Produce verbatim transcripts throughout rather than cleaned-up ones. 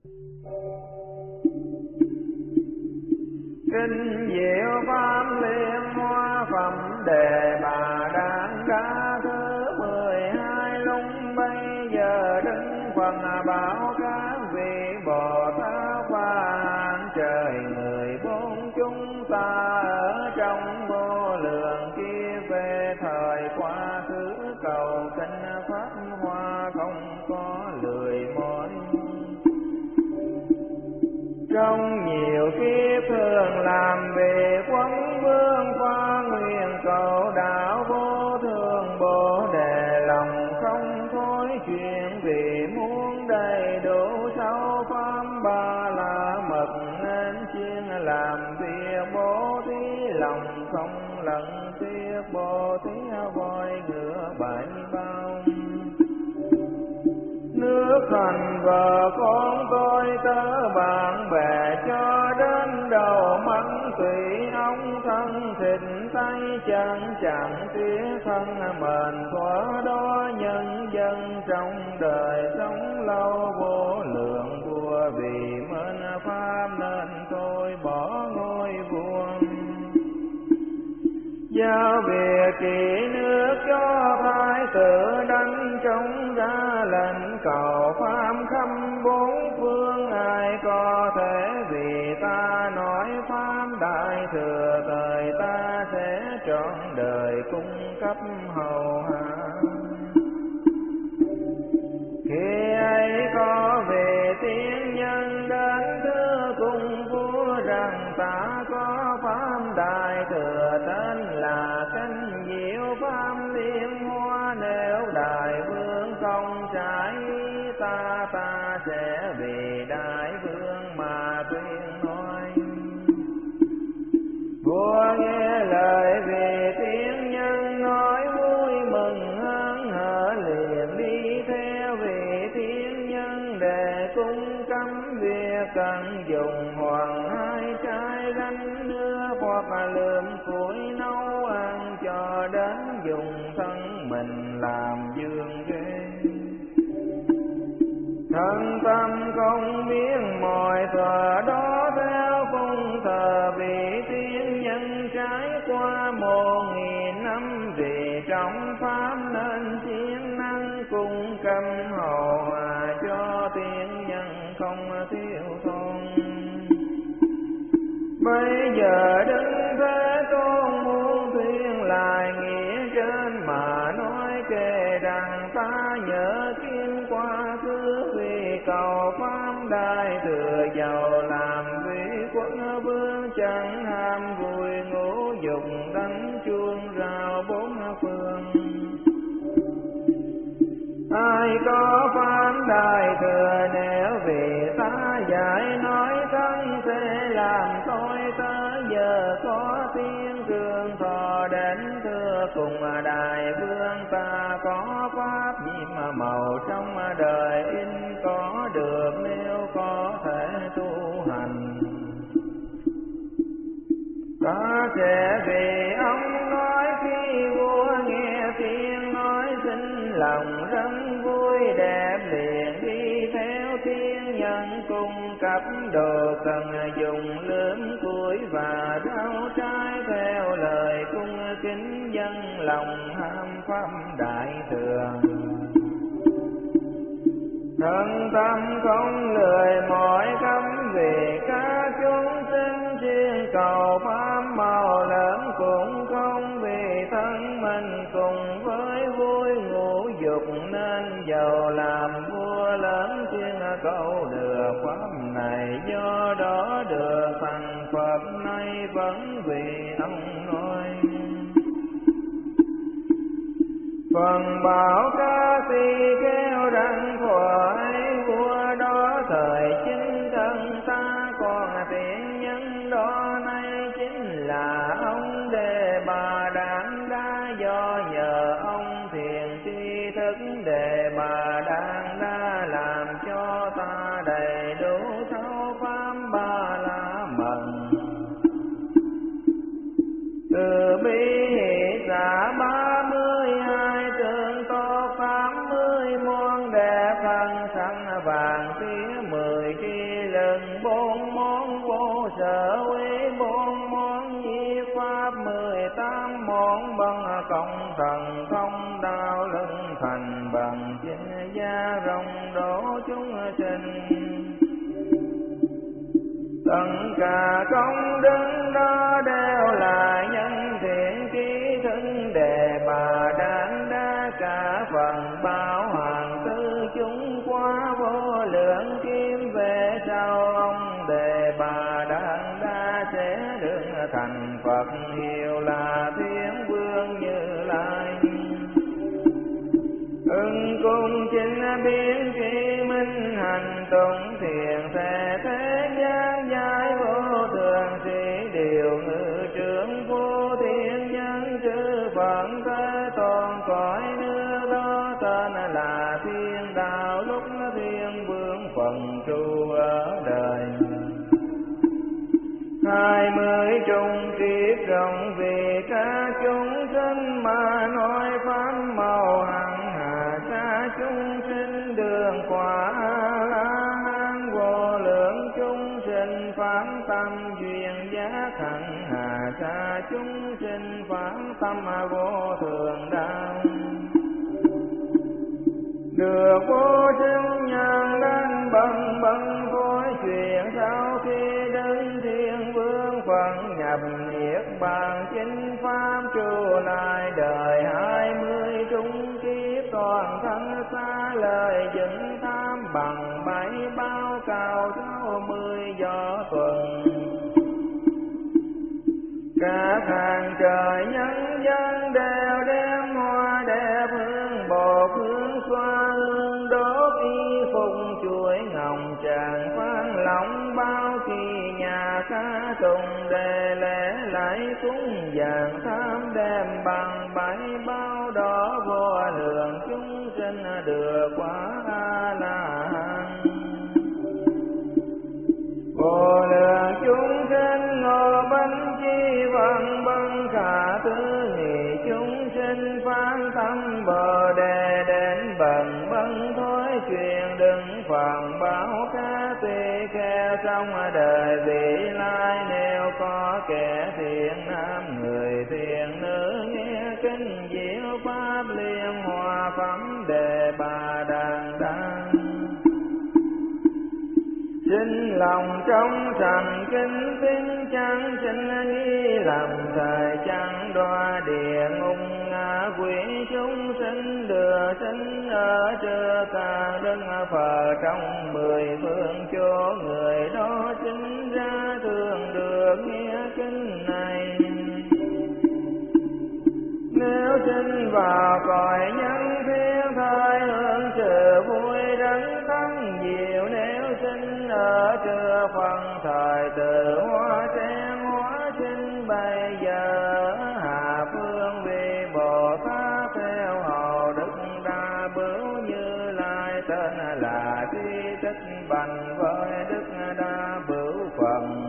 Kinh diệu pháp liên hoa phẩm đề bà đàn đa thứ mười hai lúc bây giờ đứng phần bảo các vị Bồ Tát và hàng trời người bốn chúng ta ở trong vô lượng kia về thời quá khứ cầu kinh pháp hoa không có lười mỏi. Trong nhiều kiếp thường làm việc quấn vương qua nguyện cầu đạo vô thường bồ đề lòng không thối chuyện vì muốn đầy đủ sáu pháp ba la mật nên chuyên làm việc bố thí lòng không lẫn tiếc bố thí voi ngựa bảy bao. Nước thành vợ con tôi tớ bạn bè cho đến đầu mắt tùy ông thân thịt tay chân chẳng tiếc thân mền thỏa đó nhân dân trong đời sống lâu vô lượng vua vì mến pháp nên tôi bỏ ngôi vua. Giao việc trị nước cho thái tử đánh trống ra lệnh cầu pháp khắp bốn phương ai có thể vì ta nói pháp đại thừa thời ta sẽ trọn đời cung cấp hầu hạ. Khi ấy có về tiên nhân đến thưa cùng vua rằng ta có pháp đại thừa tên là kinh diệu pháp liên hoa, nếu đại vương không trái ý ta ta sẽ vì đại vương mà tuyên nói. Vua nghe lời vì tiên nhân nói vui mừng hớn hở liền đi theo vị tiên nhân để cung cấm việc cần dùng hoàng hai trái gánh nước hoặc lượm củi nấu ăn cho đến dùng thân mình làm dương ghê. Thân tâm không biết mọi thuở đó theo cung thờ vị tiên nhân trải qua một nghìn năm vì trong pháp nên chiến năng cung câm hầu hòa cho tiên nhân không thiếu thốn. Bây giờ đứng thế tôn muốn thuyên lại nghĩa trên mà nói kể rằng ta nhớ kiên quá khứ vì cầu pháp đại thừa giàu làm vị quân vương chẳng ham vui ngũ dục đánh chuông rao bốn phương. Ai có pháp đại thừa nếu vì ta giải nói thân sẽ làm tôi tới giờ có tiếng cường thọ đến thưa cùng đại vương ta có pháp nhiệm màu trong đời in có được nếu có thể tu hành. Ta sẽ vì ông nói khi vua nghe tiếng nói xin lòng rất vui đẹp liền đi theo tiên nhân cung cấp đồ cần dùng lướm củi và rau trái theo lời cung kính dân lòng ham pháp đại thừa. Thân tâm không lười mỏi cấm vì các chúng sinh chuyên cầu pháp màu lớn cũng không vì thân mình cùng với vui ngũ dục nên giàu làm vua lớn chuyên cầu được pháp này do đó được thành Phật nay vẫn vì ông nói. Phần bảo ca si kêu rằng thuở ấy vua đó thời chính thân ta còn tiện nhân đó nay chính là ông Đề Bà Đản Đa do nhờ ông thiền tri thức Đề Bà Đản Đa làm cho ta đầy đủ sáu pháp ba la mật. Từ bi hỷ xã ba mươi hai tương tốt tám mươi môn đẹp thân sanh vàng tía mười mười tri lực bốn món vô sở quý bốn món nhiếp pháp mười tám món bằng công thần thông đạo lưng thành bằng chính gia rộng đổ chúng sinh. Tất cả công đức đó đều là nhân thiện trí thân đề bà đáng đa cả phần bao hàng tư chúng quá vô lượng kim về sau ông đề bà đáng đa sẽ được thành Phật hiệu là Thiên Vương Như Lai. Ưng cung chính biến trí minh hành tụng thiền thế thế gian giải vô thường sĩ điều ngự trưởng vô thiên nhân chư Phật thế toàn cõi nước đó tên là Thiên Đạo lúc Thiên Vương phần trụ ở đời. Hai mươi trung kiếp rộng vì các chúng sinh mà nói pháp màu hằng hà xa chúng sinh đường quả la hán vô lượng chúng sinh phán tâm duyên giác hằng hà xa chúng sinh phán tâm vô thường đạo. Được vô sinh nhân đến bần bần cõi chuyện sau khi đến Thiên Vương phần nhập niết bàn chính pháp trụ lại đời hai mươi trung kiếp toàn thân xa lời dẫn tham bằng bảy bao cao sáu mươi gió tuần. Các hàng trời nhân dân đều đem hoa đẹp hương bột hương xoa hương đốt y phụng chuỗi ngọc tràng phan lòng bao kỳ nhà ca tùng đề lễ lại cúng vàng tham đem bằng bảy bao đỏ vô lượng chúng sinh được quả a la hán. Vô lượng chúng sinh ngồi bánh chi văn băng khả thứ nghị chúng sinh phán tâm bồ đề đến bần băng thối truyền đừng phàm báo ca tùy khe trong đời vị lai. Nếu có kẻ thiện nam người thiện nữ nghe kinh diệu pháp liên hòa phẩm đề bà đàn đăng. Sinh lòng trong thành kinh tín chẳng sinh nghi làm thời chẳng đoa địa ngục ngạ quỷ chúng sinh đưa sinh ở trưa càng đứng phờ trong mười phương chỗ người đó sinh ra thường được nghe kinh này. Nếu sinh vào cõi nhân thiên thời hưởng sự vui đấng thắng diệu, nếu sinh ở trưa phần thời từ hoa sen hóa sinh bây giờ hạ phương vì Bồ Tát theo hầu Đức Đa Bửu Như Lai tên là Thi Tích bằng với Đức Đa Bửu phần.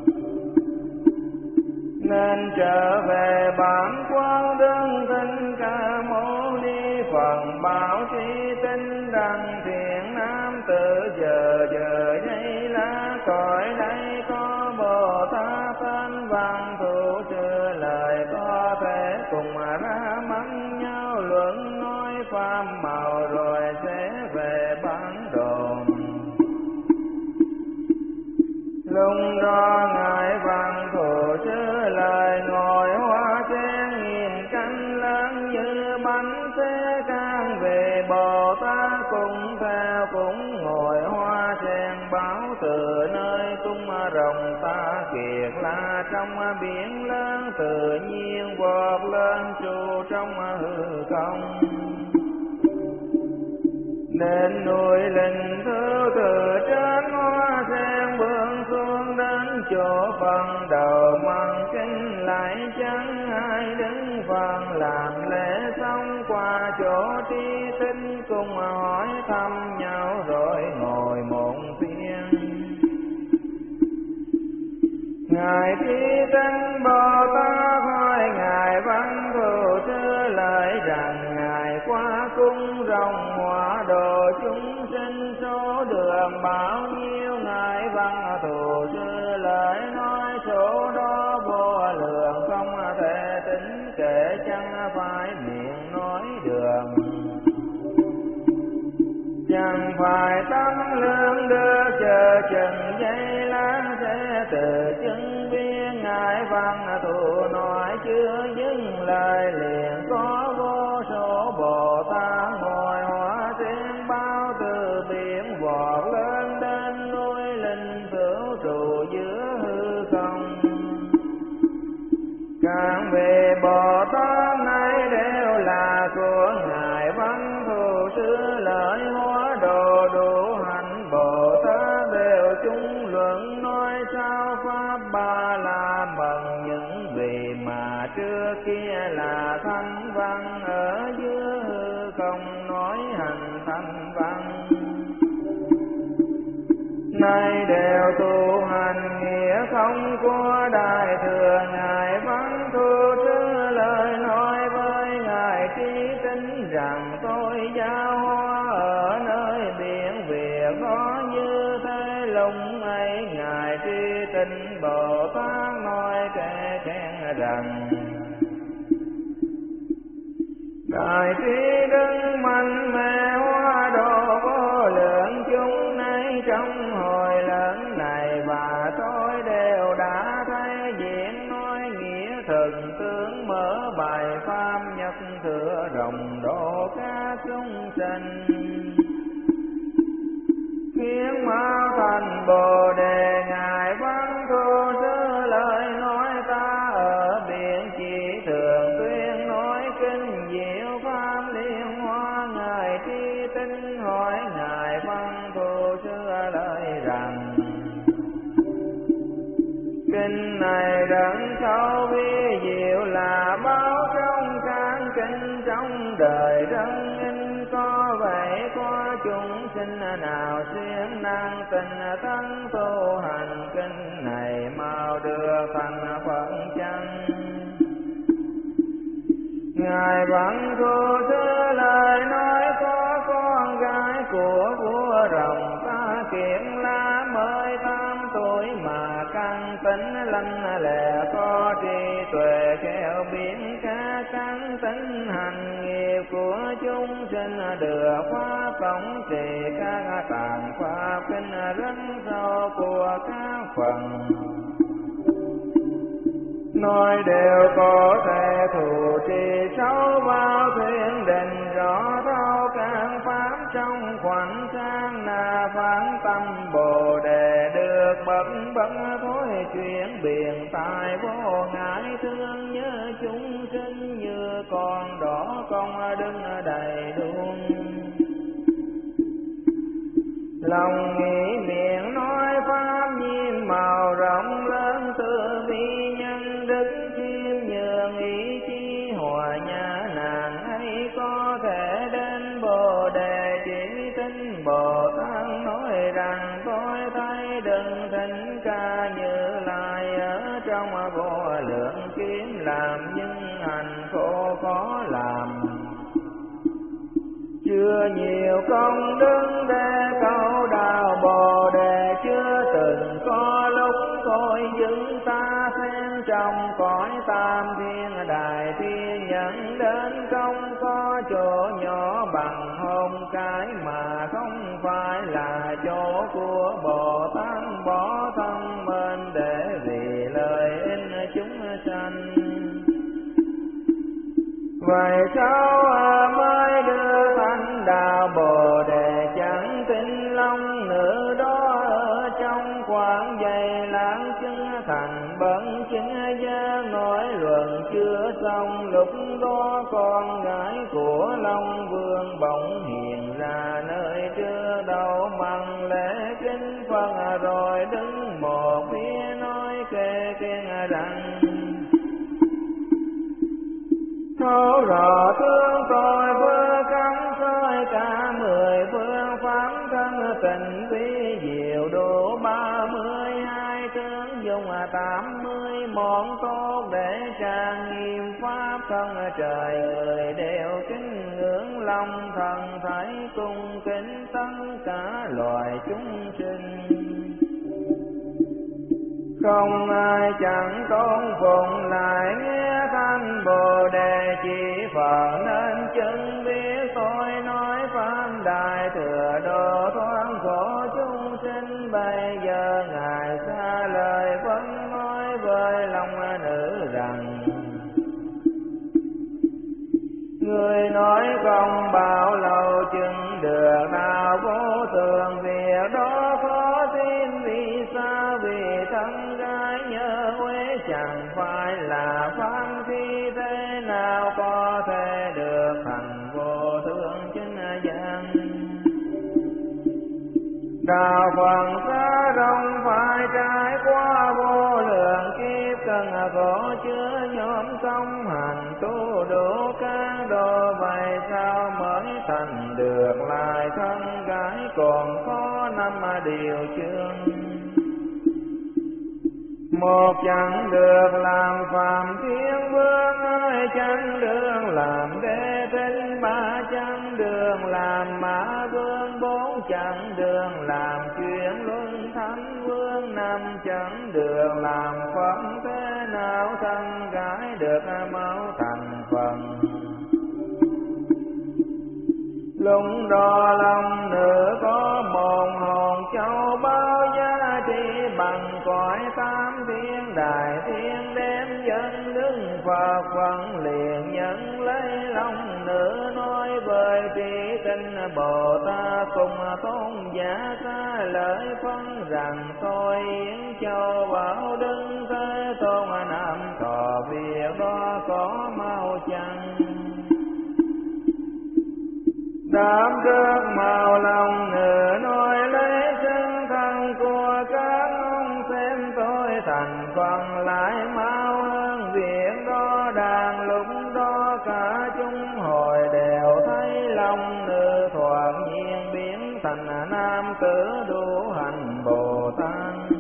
Nên trở về bản quan đương thinh Ca Mâu Ni phần bảo trí tinh đăng thiện nam tự giờ giờ đây lá cõi đây có Bồ Tát tên văn thủ chưa lời có thể cùng ra mắng nhau luận nói pháp màu rồi sẽ về bản đồ. Lúc đó ngài văn thủ chưa lời ngồi hoa sen nhìn cánh lớn như bánh xe can về Bồ Tát cũng theo cũng ngồi hoa sen báo từ nơi cung rồng ta kiệt la trong biển lớn tự nhiên vọt lên trụ trong hư không. Nên núi linh thứ từ trên hoa sen bước xuống đến chỗ phần đầu mang kinh lại chẳng ai đứng phần làm lễ xong qua chỗ tri tinh cùng hỏi thăm nhau rồi ngồi một phiên. Ngài tri tinh Bồ Tát hỏi ngài văn thù sư lời rằng ngài qua cung rồng hóa độ chúng sinh số đường bao nhiêu chừng giây lát sẽ từ chứng viên ngài văn thù nói chưa dừng lời liền có vô số Bồ Tát ngồi hóa sen bao từ biển vọt lên đến núi linh vũ trụ giữa hư không. Các vị Bồ Tát này đều là của ngài văn thù sư lợi hóa đồ đủ hạnh Bồ Tát đều chung luận nói sao pháp ba la mật những vị mà trước kia là thanh văn ở giữa hư không nói hành thanh văn. Nay đều tu hành nghĩa không của đại thừa ngài văn thù sư lời nói với ngài trí tính rằng tôi giáo hóa ở nơi biển việc có như thế lúc ấy ngài trí tính Bồ Tát nói kể khen rằng đại trí đức mạnh mẽ hóa độ vô lượng chúng nay trong hồi lớn này và tôi đều đã thấy diễn nói nghĩa thần tướng mở bài pháp nhất thừa rộng độ các chúng sinh khiến mau thành Bồ Đề ngài văn thù sư lời nói ta ở biển chỉ thường tuyên nói kinh diệu pháp liên hoa ngài tri tinh hỏi ngài văn thù sư lời rằng kinh này rất sâu vi diệu là báo trong các kinh trong đời rất in có vậy có chúng sinh nào siêng năng tình tấn tu hành kinh này mau đưa thành Phật chăng. Ngài văn thù sư lời nói có con gái của vua rồng ta kiện la mới tám tuổi mà căn tính lanh lẹ có trí tuệ khéo biến cả căn tính hành nghiệp của chúng sinh được pháp tổng trì các tạng pháp kinh rất sâu của các phần nói đều có thể thủ trì sâu vào thuyết định rõ thấu các pháp trong khoảnh khắc là phán tâm Bồ Đề được bậc bậc thối chuyển biển tại vô ngại thương nhớ chúng sinh như con đỏ công đứng đầy đuông lòng nghĩ miệng nói pháp nhiên màu rộng lớn từ bi nhân đức chiêm nhường ý chí hòa nhã nàng ấy có thể đến Bồ Đề chỉ tinh Bồ Tát nói rằng tôi thấy đừng thỉnh ca Như Lai ở trong vô lượng kiếm làm nhưng hành khổ khó làm chưa nhiều công đức để câu đạo Bồ Đề chưa từng có lúc tôi dừng ta xem trong cõi tam thiên đại thiên nhận đến không có chỗ nhỏ bằng hôn cái mà không phải là chỗ của Bồ Tát bỏ thân mình để vì lợi ích chúng sanh. Vậy sao mới đưa thánh đạo Bồ Đề chẳng tin long nữ đó ở trong quán dày lãng chứng thành bẩn chứng gia nói luận chưa xong lúc đó con gái của Long Vương bỗng hiện ra nơi trước đầu măng lễ kính Phật rồi đứng một phía nói kê kiên rằng thấu rõ thương tôi vừa cắm soi cả mười phương pháp thân tình vi diệu độ ba mươi hai tướng dùng tám mươi món tốt để trang nghiêm pháp thân trời người đều kính ngưỡng lòng thần thấy cung kính tất cả loài chúng sinh. Không ai chẳng tôn phụng lại nghe thanh Bồ Đề chỉ Phật nên chứng biết tôi nói pháp đại thừa độ thoát khổ chúng sinh sinh bây giờ ngài xa lời vẫn nói với lòng nữ rằng: người nói không bao lâu chừng được nào vô thường, việc đó khó tin vì sao? Vì thân gái nhớ quê chẳng phải là phan thi, thế nào có thể được thành vô thường chân gian. Đạo Phật xa rộng phải trải qua vô lượng kiếp, cần có chứa nhóm công hành tu đủ các độ, vậy sao mới thành được lại thân gái? Còn có năm điều chương: một chẳng được làm phạm thiên vương, hai chẳng được làm đế tinh, ba chẳng được làm mã vương, bốn chẳng được làm chuyển luân thánh vương, năm chẳng được làm phẩm. Thế nào thân gái được mau thành phần? Lúc đó lòng nữ có một hồn châu bao giá trị bằng cõi tam thiên đại thiên, đem dân đứng Phật phận liền nhận lấy lòng nữ, nói với trí tinh Bồ Tát cùng tôn giả xa lời phân rằng: thôi yến châu bảo đứng thế tôn nam thọ, việc đó có mau chăng? Đám trước màu lòng nữ nói lấy chân thân của các ông, xem tôi thành phần lại mau hơn việc đó. Đang lúc đó cả chúng hồi đều thấy lòng nữ thoạt nhiên biến thành nam tử đủ hành Bồ Tát,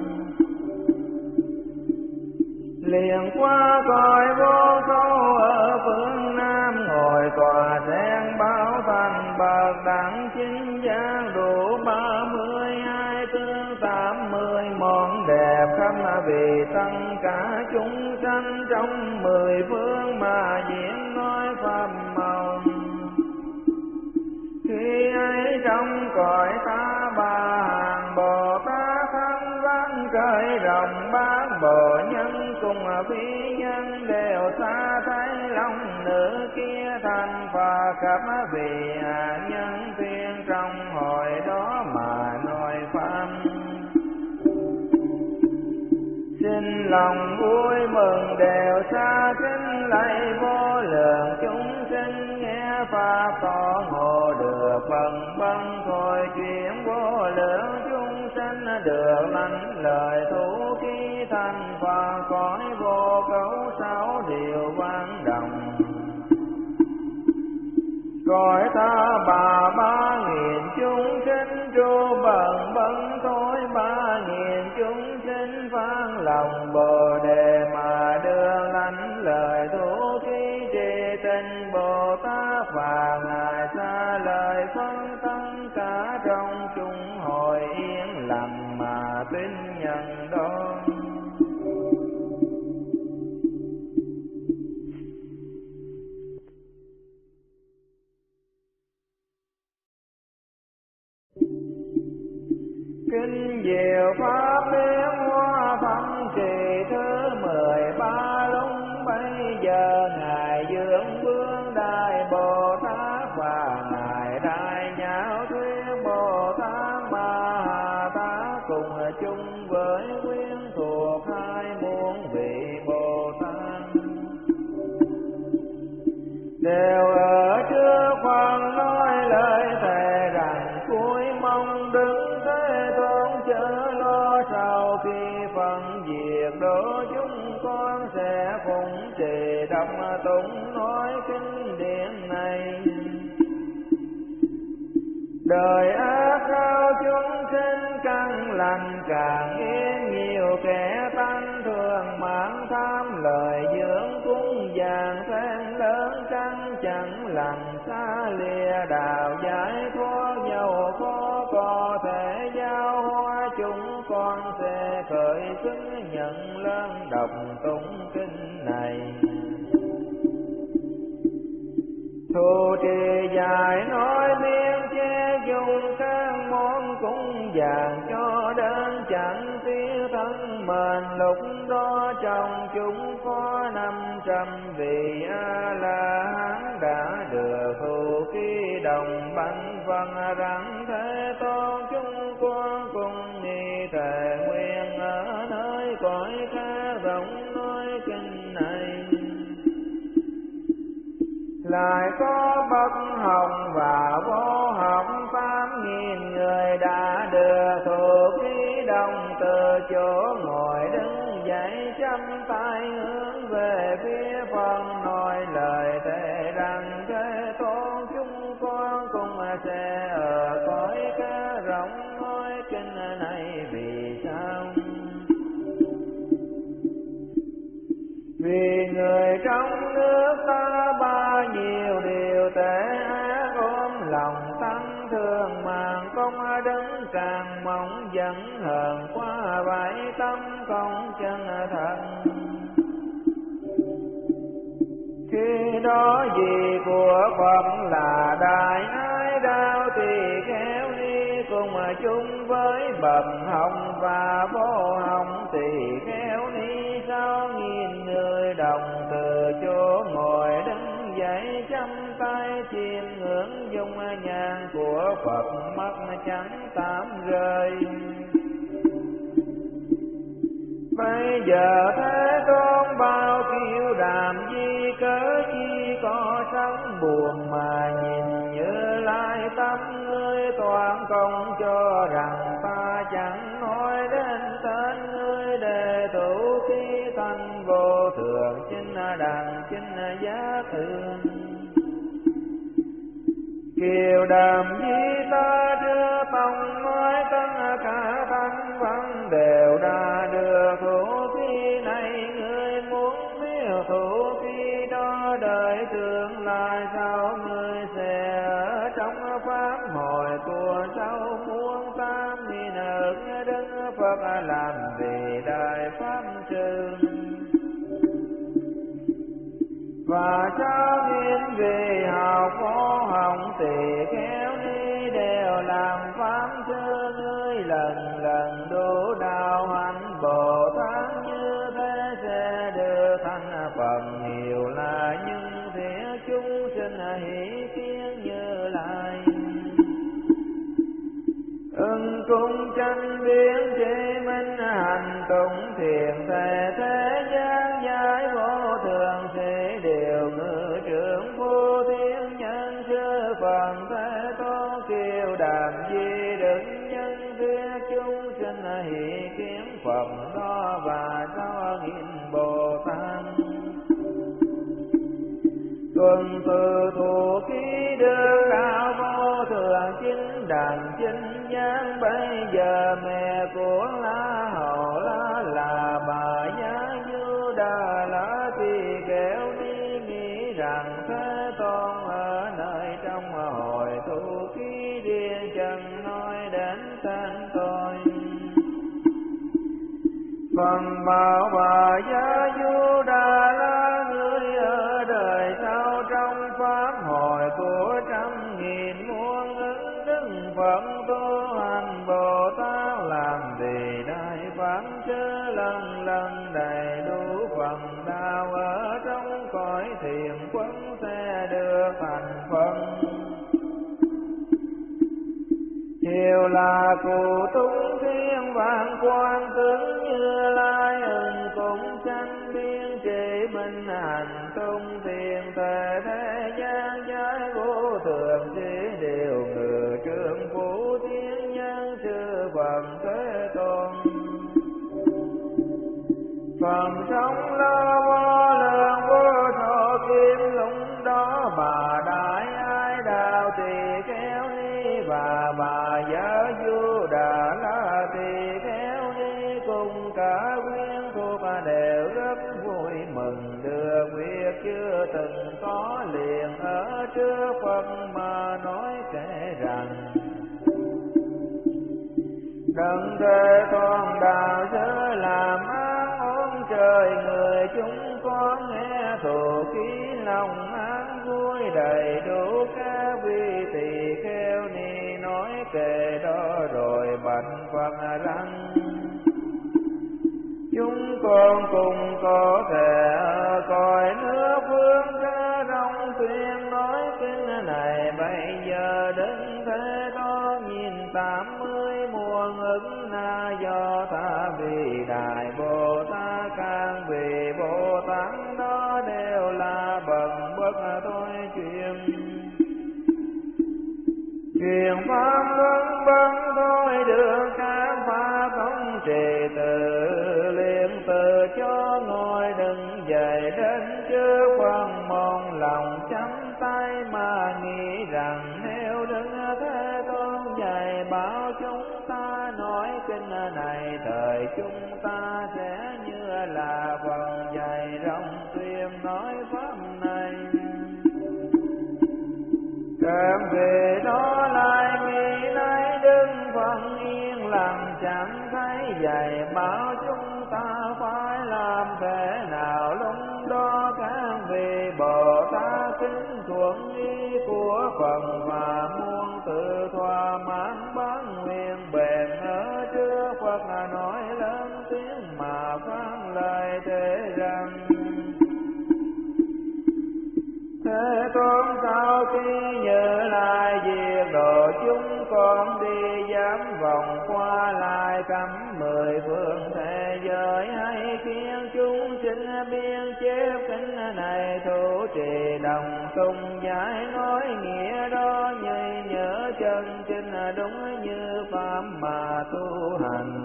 liền qua cõi vô câu ở phương Nam, ngồi tòa sen báo thành bậc đẳng chính giác, đủ ba mươi hai tương tám mươi món đẹp khắp vì tất cả chúng sanh, trong mười phương mà diễn nói pháp màu. Khi ấy trong cõi ta bà hàng Bồ Tát thắng văn cởi rộng bát bộ nhân, cùng phi nhân đều xa thấy lòng nữ kia thành Phật, khắp vì hạ nhân thiên trong hồi đó mà nói pháp. Xin lòng vui mừng đều xa kính lạy vô lượng chúng sinh, nghe pháp có ngộ được phần băng thôi chuyện vô lượng chúng sinh, được lánh lời thủ khi thành Phật cõi vô cấu sáu điều vang đồng. Cõi ta bà ba nghìn chúng sinh tru bần bấn thôi, ba nghìn chúng sinh vang lòng Bồ Đề mà đưa lánh lời thủ ký trì tình Bồ Tát, và ngài xa lời phân tất cả trong chúng hội yên lặng mà tin nhận đó. Kinh diệu pháp biến hóa phân trì thứ mười ba, lúc bấy giờ ngài Dương Vương Đại Bồ Tát và ngài Đại Nhão Thuyết Bồ Tát Ma Ha Tát cùng chung với quyến thuộc hai muôn vị Bồ Tát, đều ở trước phần nói lời thề rằng: cuối mong đứng thế tôn chớ lo, sau khi phân diệt đổ chúng con sẽ phụng trì đọc tụng nói kinh điển này. Đời ác sao chúng sinh căn lành càng yên, nhiều kẻ tăng thường mãn tham lời dưỡng cúng dường phen lớn, căn chẳng lành xa lìa đạo giải thoát, dầu khó có thể giao hóa chúng con sẽ khởi xứng nhận lớn đọc tụng kinh này. Thù trì dài nói miên che dùng các món cúng dường cho chẳng tiếc thân mình. Lúc đó trong chúng có năm trăm vị A La Hán đã được thụ ký đồng bánh phân rằng Thế Tôn chúng con cùng nghi thề nguyện ở nơi cõi khác rộng nói kinh này. Lại có bậc học và vô học tám nghìn người đã được thụ ký đồng từ chỗ ngồi đứng dậy chắp tay hướng về phía Phật nói lời thề rằng Thế Tôn chúng con cùng sẽ ở cõi cá rộng nói kinh này. Vì sao? Vì người trong nước ta bao nhiêu điều tệ ác ôm lòng tăng thương màng công đứng càng mong dẫn hờn qua vậy tâm không chân thật. Khi đó vì của Phật là đại ái đau thì khéo đi cùng chung với bậc hồng và vô hồng thì khéo đi sao nghìn người đồng từ chỗ ngồi đứng dậy chăm tay chiêm ngưỡng dung nhan của Phật mắt chẳng tạm rơi. Bây giờ Thế Tôn bao kiêu đàm di cớ chi có sống buồn mà nhìn Như Lai tâm ngươi toàn công cho rằng ta chẳng nói đến tên ngươi để thủ khí thanh vô thường chính đẳng chính giá thường. Kiều đàm di ta đưa tông nói tất cả thánh văn đều đã được thủ khí này. Ngươi muốn biết thủ khí đó đời tương lai sao ngươi sẽ ở trong pháp hội của sao muốn tam nghìn ức Đức Phật làm vì đại pháp sư. Và sao nghiên vì học vô hồng thì khéo ni đều làm pháp sư. Ngươi lần lần đủ đạo hạnh Bồ Tát như thế sẽ được thành phần nhiều là nhưng thiện chúng sinh hỷ kiến Như Lai. Ưng cung tranh biến chế minh hành tụng thiền thể thế gian giải vô thường sẽ đều ngự trưởng vô thiên nhân sư phần Thế Tôn kiều đàm di đức nhân thuyết chúng sinh hỷ kiến Phật đó và do nghìn Bồ Tát. Tuần từ thủ khí đưa đạo vô thường chính đàn chính giác. Bây giờ mẹ của La Hầu La là bà Giá Du Đà La thì khéo đi nghĩ rằng Thế Tôn ở nơi trong hội thủ khí điên chẳng nói đến tên tôi. Phần bảo bà Giá Du Đà La ngươi ở đời sau trong pháp hội của trăm nghìn muôn ứng đức Phật tu hành Bồ Tát làm vì đại pháp chớ lần lần đầy đủ phần đạo ở trong cõi thiền quân sẽ được thành phần. Chiều là cụ tung thiên vạn quan tướng Như Lai ưng cũng tranh biên trị minh hành tung thiền thể thế gian giải vô thường chỉ đều ngự trượng phủ thiên nhân sư Phật Thế Tôn. Phần sống lo vô lượng vô thọ kim lũng đó bà đại ai đạo thì khéo ni và bà Giá Du Đà La thì khéo ni cùng cả quyến thuộc đều rất vui mừng được việc chưa từng có liền ở trước Phật mà nói kể rằng đấng Thế Tôn đạo giới làm ác ôn trời người chúng con nghe thù khí lòng an vui đầy đủ các vị tỳ kheo ni nói kể đó rồi bạch Phật rằng Chúng con cùng có thể coi nước phương ca rong tuyên nói kinh này. Bây giờ đứng thế đó nhìn tám mươi muôn ứng na do ta vì Đại Bồ Tát, càng vì Bồ Tát đó đều là bậc bất thôi truyền. Truyền pháp vân vân thôi được các pháp không trì tự liên từ cho ngồi đừng dậy đến trước phần mong lòng chấm tay mà nghĩ rằng nếu đứng thế tôn dạy bảo chúng ta nói kinh này thời chúng ta sẽ như là phần dạy rộng tuyên nói pháp này. Càng về đó lại nghĩ lấy đứng phần yên lặng chẳng thấy dạy bảo chúng ta phải làm thế nào. Lúc đó càng vì Bồ Tát kính thuận ý của phần và muôn tự thỏa mãn bán nguyện bền ở trước Phật nói lớn tiếng mà phán lời thế rằng: Thế tôn sau khi nhớ lại việc độ chúng con đi dám vòng qua lại cắm mười phương thế giới, hay khiến chúng sinh biên chép kinh này thủ trì đồng tung giải nói nghĩa đó như nhớ chân chính đúng như pháp mà tu hành.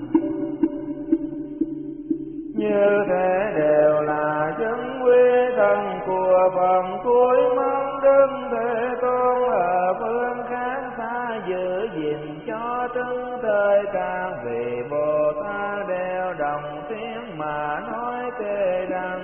Như thế đều là chứng quy thần của phần cuối mong Đức Thế Tôn ở phương khác xa giữ gìn cho trứng thời càng vì Bồ Tát đều đồng tiếng mà nói kể rằng: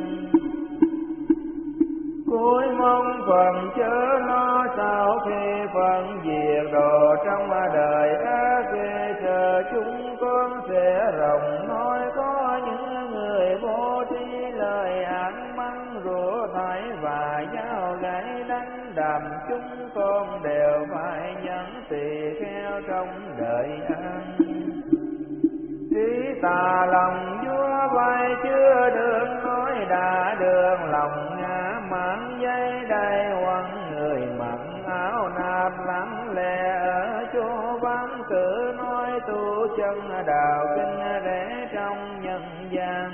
Cuối mong phần chớ lo sau khi phần diệt độ trong đời ác ghê sợ chúng con sẽ rộng nói có những người vô tri lời án mắng rủa thải và dao gãy đánh đập chúng con đều phải nhẫn tỳ kheo trong đời ăn. Trí tà lòng vua vai chưa được nói đã được lòng ngã mãn dây đầy quăng người mặc áo nạp lắng lẽ ở chỗ vắng cử nói tu chân đạo kinh rẽ trong nhân gian.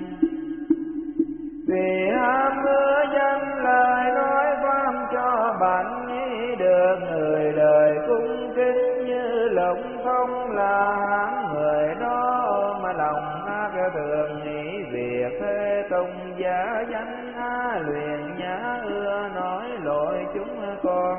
Vì ham mưa danh lời nói pháp cho bạn nghĩ được người đời cung kính như lộng không là hạng người đó mà lòng ác thường nghĩ việc thế tôn giả danh a luyện nhã ưa nói lỗi chúng con.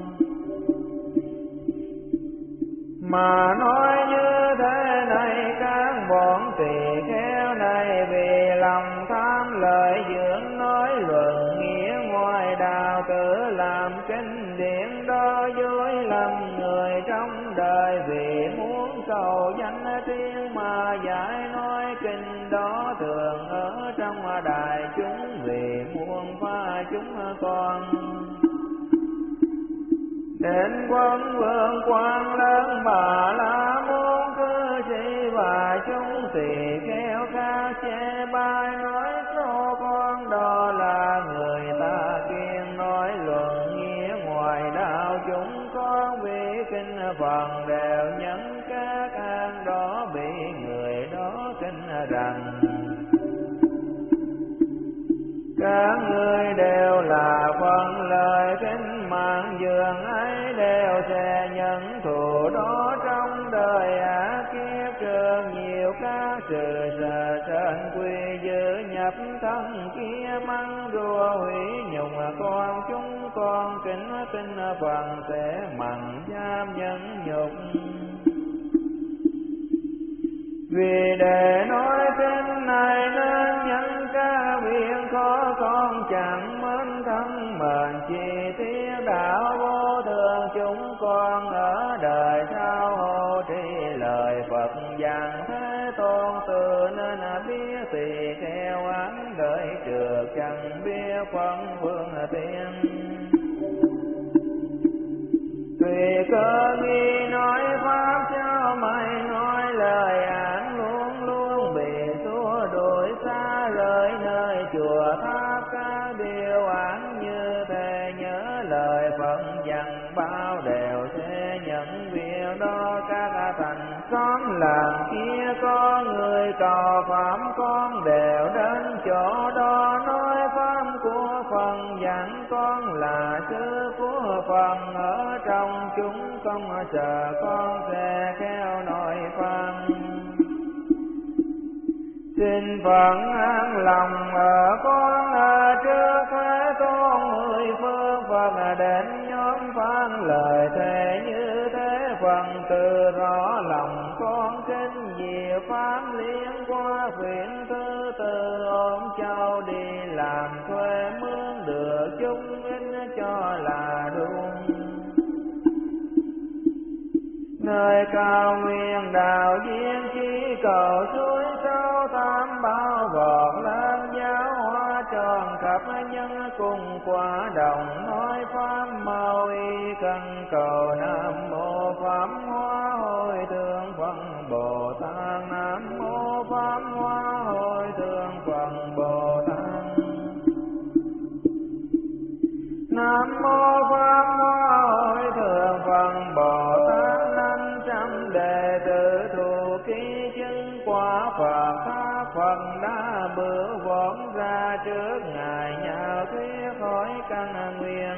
Mà nói như thế này các bọn tỳ kheo này vì lòng tham lợi dưỡng nói luận nghĩa ngoài đạo tự làm kinh điển đó dối lầm người trong đời vì muốn cầu danh tiếng mà giải nói kinh đó thường ở trong đại chúng vì muôn pha chúng con. Đến quân vương quan lớn bà la môn cư sĩ và chúng tỳ kheo ca che bai nói cho con đó là người ta kiên nói luận nghĩa ngoài đạo chúng con vì kinh phần đều nhẫn các an đó bị người đó kinh rằng: Các ngươi đều là phần lời kinh mạng dường ấy đều sẽ nhận thù đó trong đời ác kiếp trường nhiều các sự sợ sệt quy giữ nhập thân kia mắng rùa hủy nhục con chúng con kính tin phần sẽ mặn giam nhẫn nhục. Vì để nói kinh này nên nhân ca biện khó con chẳng mến thân mệnh chi tiết đạo vô thường chúng con ở đời sau hộ trì lời Phật giảng Thế Tôn từ nên biết tỳ kheo án đợi trượt chẳng biết phân phương tiên. Tùy cơ nghi nói pháp cho mày nói lời có người cầu pháp con đều đến chỗ đó, nói pháp của Phật dặn con là sư của Phật, ở trong chúng không sợ con sẽ khéo nói pháp. Xin Phật an lòng ở con ở trước Thế Tôn mười phương Phật đến nhóm phán lời thề như thế, phần từ rõ lòng con kinh diệu pháp liên qua phiền thứ tư ôm châu đi làm thuê mướn được chúng in cho là đúng. Nơi cao nguyên đạo viên chỉ cầu suối sâu tam bao vọt lên giáo hoa tròn khắp nhân cùng quả đồng, nói pháp mau y cần cầu nam mô pháp hoa hồi thượng Phật Bồ Tát, nam mô pháp hoa hồi thượng Phật Bồ Tát, nam mô pháp hoa hồi thượng Phật Bồ Tát. Trăm đệ tử thù ký chứng quả Phật, tha Phật đã bước vốn ra trước ngài nhạo thuyết hỏi căn nguyên.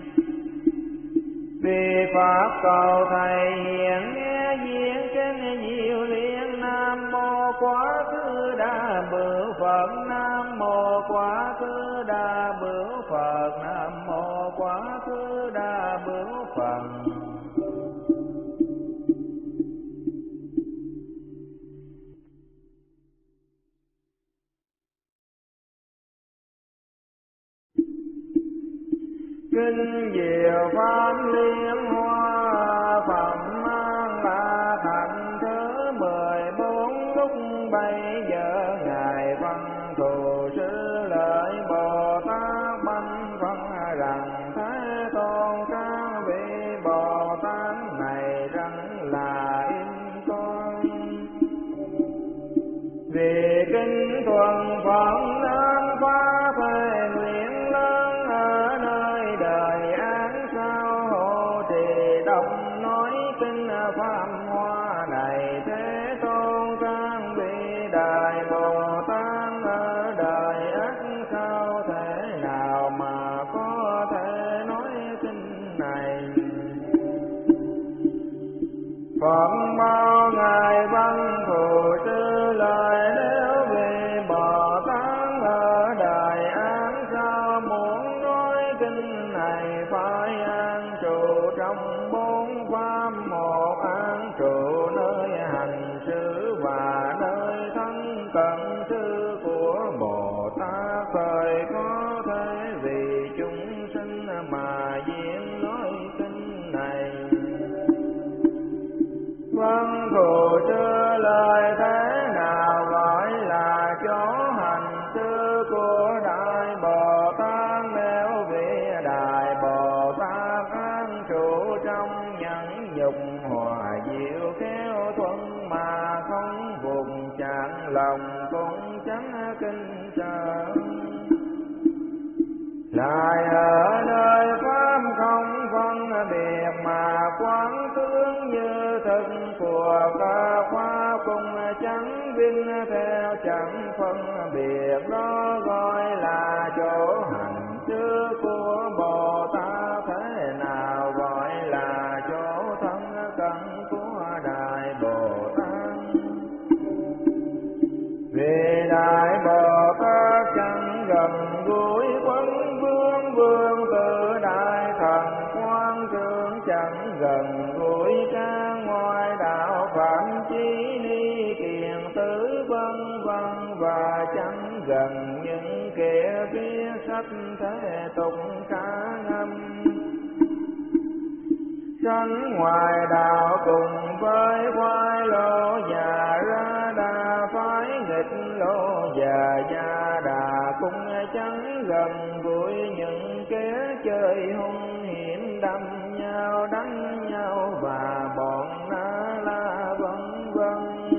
Vì pháp cầu thầy hiện nghe diễn trên diệu liên, nam mô quá khứ đa bửu Phật, nam mô quá khứ đa bửu Phật, nam mô quá khứ đa bửu Phật. Kinh diệu pháp liên hoa phẩm mang la thành thứ mười bốn, lúc bây giờ ngài văn thù sư lợi Bồ Tát banh phân rằng Thế Tôn các vị Bồ Tát này rằng là in con. Vì kinh thuần Phật nên phá thể nguyện lớn ở nơi đời án sao hộ trì đọc nói kinh pháp hoa này. Thế Tôn các vị đại Bồ Tát ở đời ắt sao thể nào mà có thể nói kinh này. Phật bao ngài văn thù sư lời, nếu vì Bồ Tát ở đời án sao muốn nói kinh này, phải an trụ trong bốn pháp. Một an trụ nơi hành sự và nơi thân cận sư của Bồ Tát, thời có thể vì chúng sinh mà diễn nói kinh này. Văn thù sư lời thế nào gọi là chỗ hành sư của Đại Bồ Tát, nếu vì Đại Bồ Tát an trụ trong nhẫn nhục hòa diệu khéo thuận mà không vùng chạm lòng cũng chẳng kinh sợ. Lại ở nơi pháp không phân biệt mà quán tướng như thực của các pháp cùng chẳng vinh theo chẳng phân biệt, đó gọi là chỗ hành sư của Bồ Tát. Thế nào gọi là chỗ thân cận của Đại Bồ Tát? Vì Đại Bồ Tát chẳng gần gũi quân vương, vương tự đại thần quan trương chẳng gần gũi ca ngoài đạo phạm chí ni kiền tứ vân vân, và chẳng gần những kẻ viết sách thế tục ca ngâm. Sanh ngoài đạo cùng với khoai lô già ra đà, phái nghịch lô già gia đà cũng chẳng gần gũi những kẻ chơi hung hiểm, đâm nhau đánh nhau và bọn na la vân vân.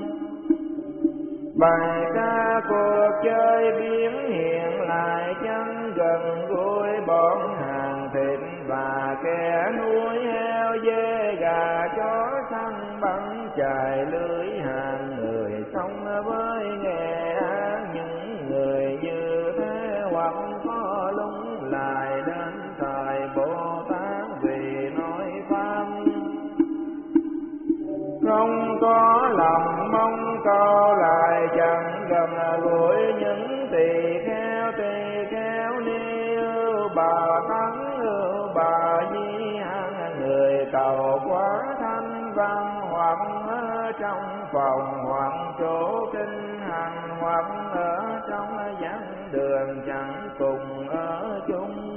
Bài ca cuộc chơi biến hiện lại chẳng gần gũi bọn hàng thịt và kẻ nuôi heo dê gà chó săn bắn chài lưới hàng người. bao lại chẳng gần gũi những tỳ kheo tỳ kheo ni ưu bà tấn ưu bà di hằng người cầu quá thanh văn hoặc ở trong phòng hoặc chỗ kinh hành hoặc ở trong giảng đường chẳng cùng ở chung.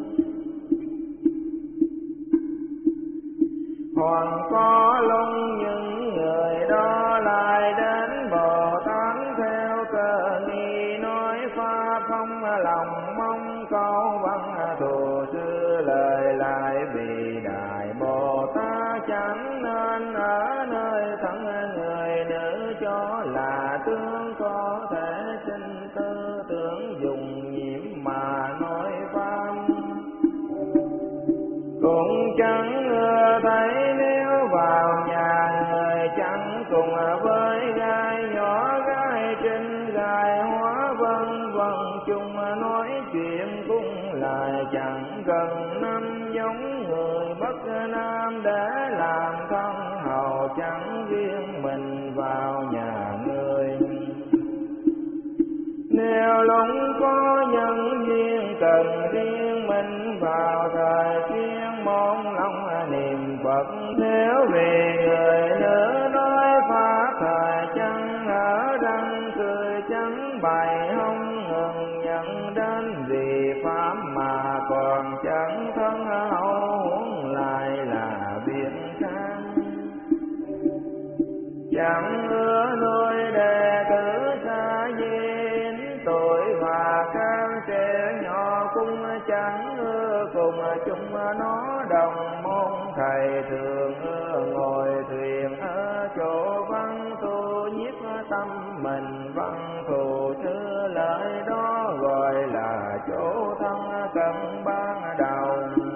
Hoặc có lung những người đó lại đến Bồ Tát theo cơ nghi nói pháp không lòng mong câu văn thù sư lời lại vì Đại Bồ Tát chẳng nên ở nơi thân người nữ cho là tướng có thể sinh tư tưởng dùng nhiễm mà nói pháp. Cũng chẳng ưa thấy nếu vào nhà người chẳng cùng với gai nhỏ gai trên gai hóa vân vân chung nói chuyện cũng lại chẳng gần năm giống người bất nam để làm thân hầu chẳng riêng mình vào nhà người. Nếu lúc có nhân duyên cần riêng mình vào thời chuyên môn lòng niệm Phật. Nếu vì người nữ nói pháp thời chẳng ở răng cười chẳng bày không ngừng nhận đến vì pháp mà còn chẳng thân hậu huống lại là việc khác. Chẳng ưa nuôi đệ tử xa duyên tuổi và các trẻ nhỏ cũng chẳng ưa cùng chung nó đồng môn. Thầy thường ưa ngồi thuyền ở chỗ văn tu nhiếp tâm mình văn thù sư lợi đó gọi là chỗ thân cần ban đầu.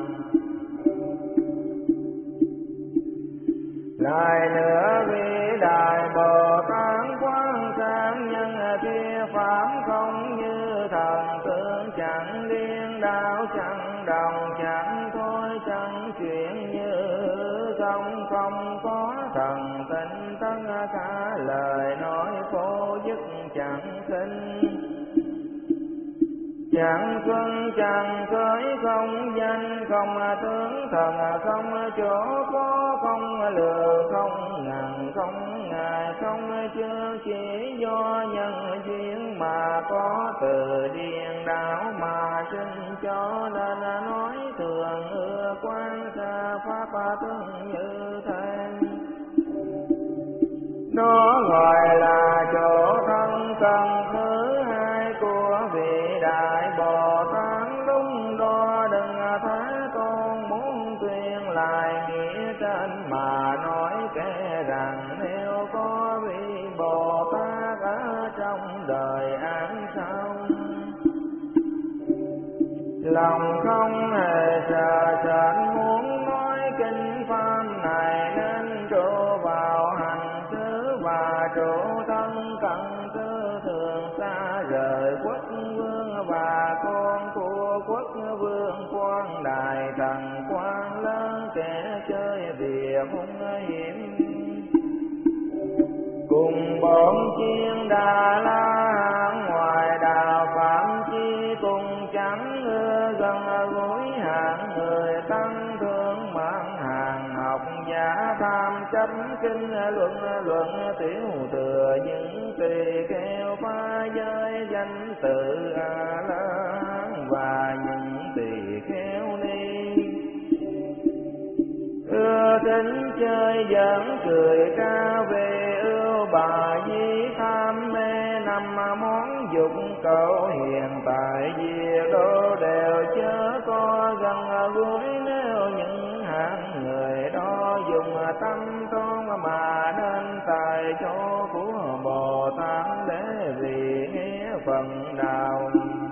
Lại nữa vì Đại Bồ Tát quán sáng nhân kia pháp không như thần tướng chẳng điên đảo chẳng đồng chẳng thôi chẳng chuyện như không không có thần tinh tất cả lời nói vô dứt chẳng sinh. Chẳng xuân chẳng khởi không danh không tướng thần không chỗ có không lừa không ngàn không ngài không chưa chỉ do nhân duyên mà có từ điên đảo mà sinh cho nên nói thường ưa quan xa pháp tướng như thế. Đó gọi là chỗ thân cần thứ hai của vị Đại Bồ Tát. Đúng đó đừng Thế Tôn muốn tuyên lại nghĩa trên mà nói kể rằng nếu có vị Bồ Tát ở trong đời án sau lòng không hề sợ sệt muốn nói kinh pháp này nên trụ vào hành xứ và trụ thân cận tư thường xa rời quốc vương và con của quốc vương quan đại thần quan lớn kẻ chơi việc hung hiểm cùng bọn chiên Đà La Hán ngoài đạo phạm chi cùng chẳng ưa gần gũi hạng người tăng thương mạng hàng học giả tham chấp kinh luận luận tiểu thừa những tỳ kheo phá giới danh tự A La Hán và những tỳ kheo ni ưa tính chơi giỡn cười ca về ưu bà di tham mê năm món dục cầu hiện tại việc đô đều chớ có gần gũi nếu những hạng người đó dùng tâm tôn mà nên tại chỗ của Bồ Tát để vì nghĩa phần đạo.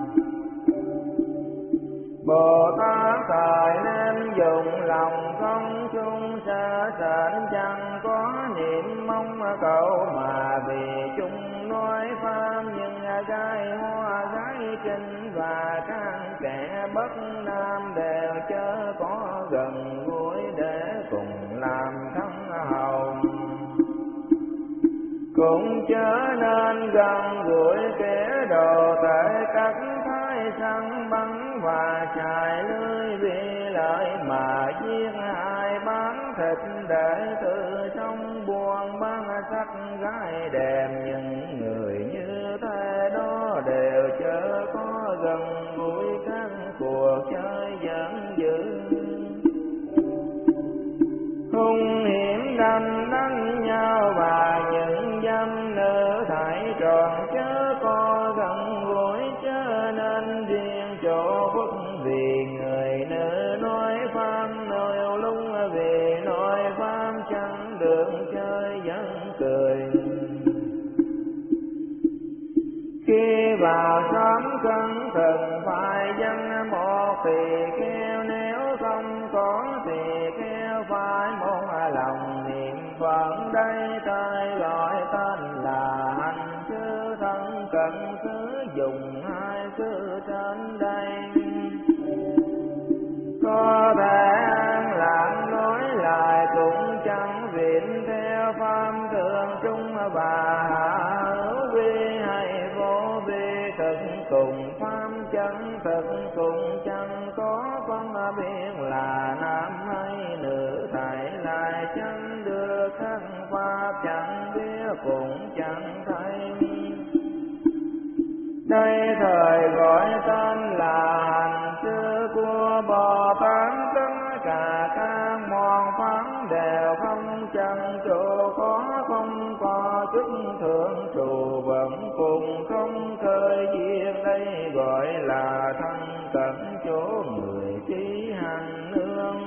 Bồ Tát thời nên dùng lòng không chung sợ sệt chẳng có niệm mong cầu mà vì chung nói pháp nhưng gái hoa gái trinh và các kẻ bất nam đều chớ có gần gũi để cùng làm thân hầu cũng chớ nên gần gũi kẻ đồ tệ cắt thái săn bắn và chài lưới vì lợi mà giết hại bán thịt để tự trong buồn bán sắc gái đẹp. Những người như thế đó đều chớ có gần gũi các cuộc chơi giỡn dữ, hung hiểm đành đánh nhau và những dâm nữ thải tròn chớ có gần gũi, chớ nên riêng chỗ phúc vì người nữ nói phàm nêu lung, vì nói phàm chẳng được chơi vẫn cười. Khi vào xóm cẩn thận phải dân một thì kêu, nếu không có thì kêu phải một lòng niệm Phật. Đây tay gọi tên là hành chứ thân cận sử dụng hai chữ trên đây. Có thể an lạc nói lại cũng chẳng viện theo pháp thường trung và hạ hữu vi hay vô vi, thực cùng pháp chân thực cùng chẳng có phân biệt là nam hay nữ, thảy lại chẳng được khắc pháp chẳng biết cũng chẳng thấy. Đây thời gọi tên là hành sư của Bồ Tát, tất cả các môn pháp đều không chẳng chỗ có, không có chút thượng trụ vẫn cùng không khởi diệt. Đây gọi là thân cận chỗ người trí hành nương,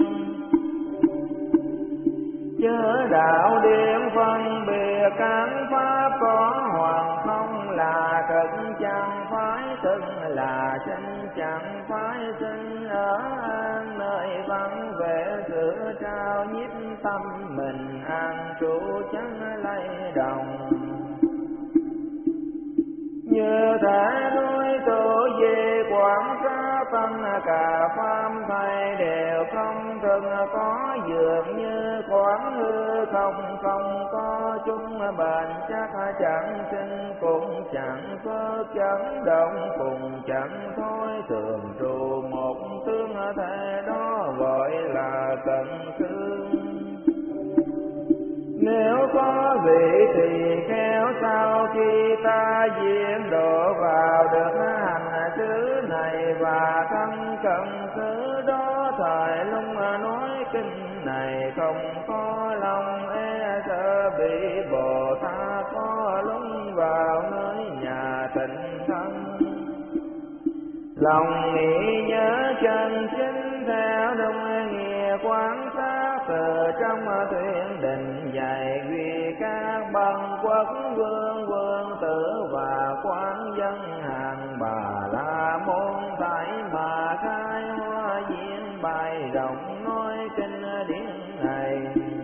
chớ đạo điển phân biệt các pháp có hoặc không là thực, chẳng phải thực là sinh, chẳng phải sinh ở an nơi vắng vẻ sự trao nhiếp tâm mình an trụ chẳng lay động. Như thể núi tổ về quảng sát tâm cả pháp thầy đều không thường có, dường như quán hư không không có chung bền chắc, chẳng sinh cũng chẳng phớt chẳng động cũng chẳng thôi, thường trụ một tướng thể đó gọi là cận xương. Nếu có vị thì khéo sau khi ta diễn độ vào được hành xứ này và thân cận xứ đó, thời lúc nói kinh này không có lòng e sợ bị Bồ Tát có lúc vào nơi nhà tịnh thân. Lòng nghĩ nhớ chân chính theo đúng nghĩa quan sát từ trong thuyết định dạy, vì các bậc quốc vương vương tử và quan dân hàng Bà La Môn tại mà khai hoa diễn bài rộng nói kinh điển này.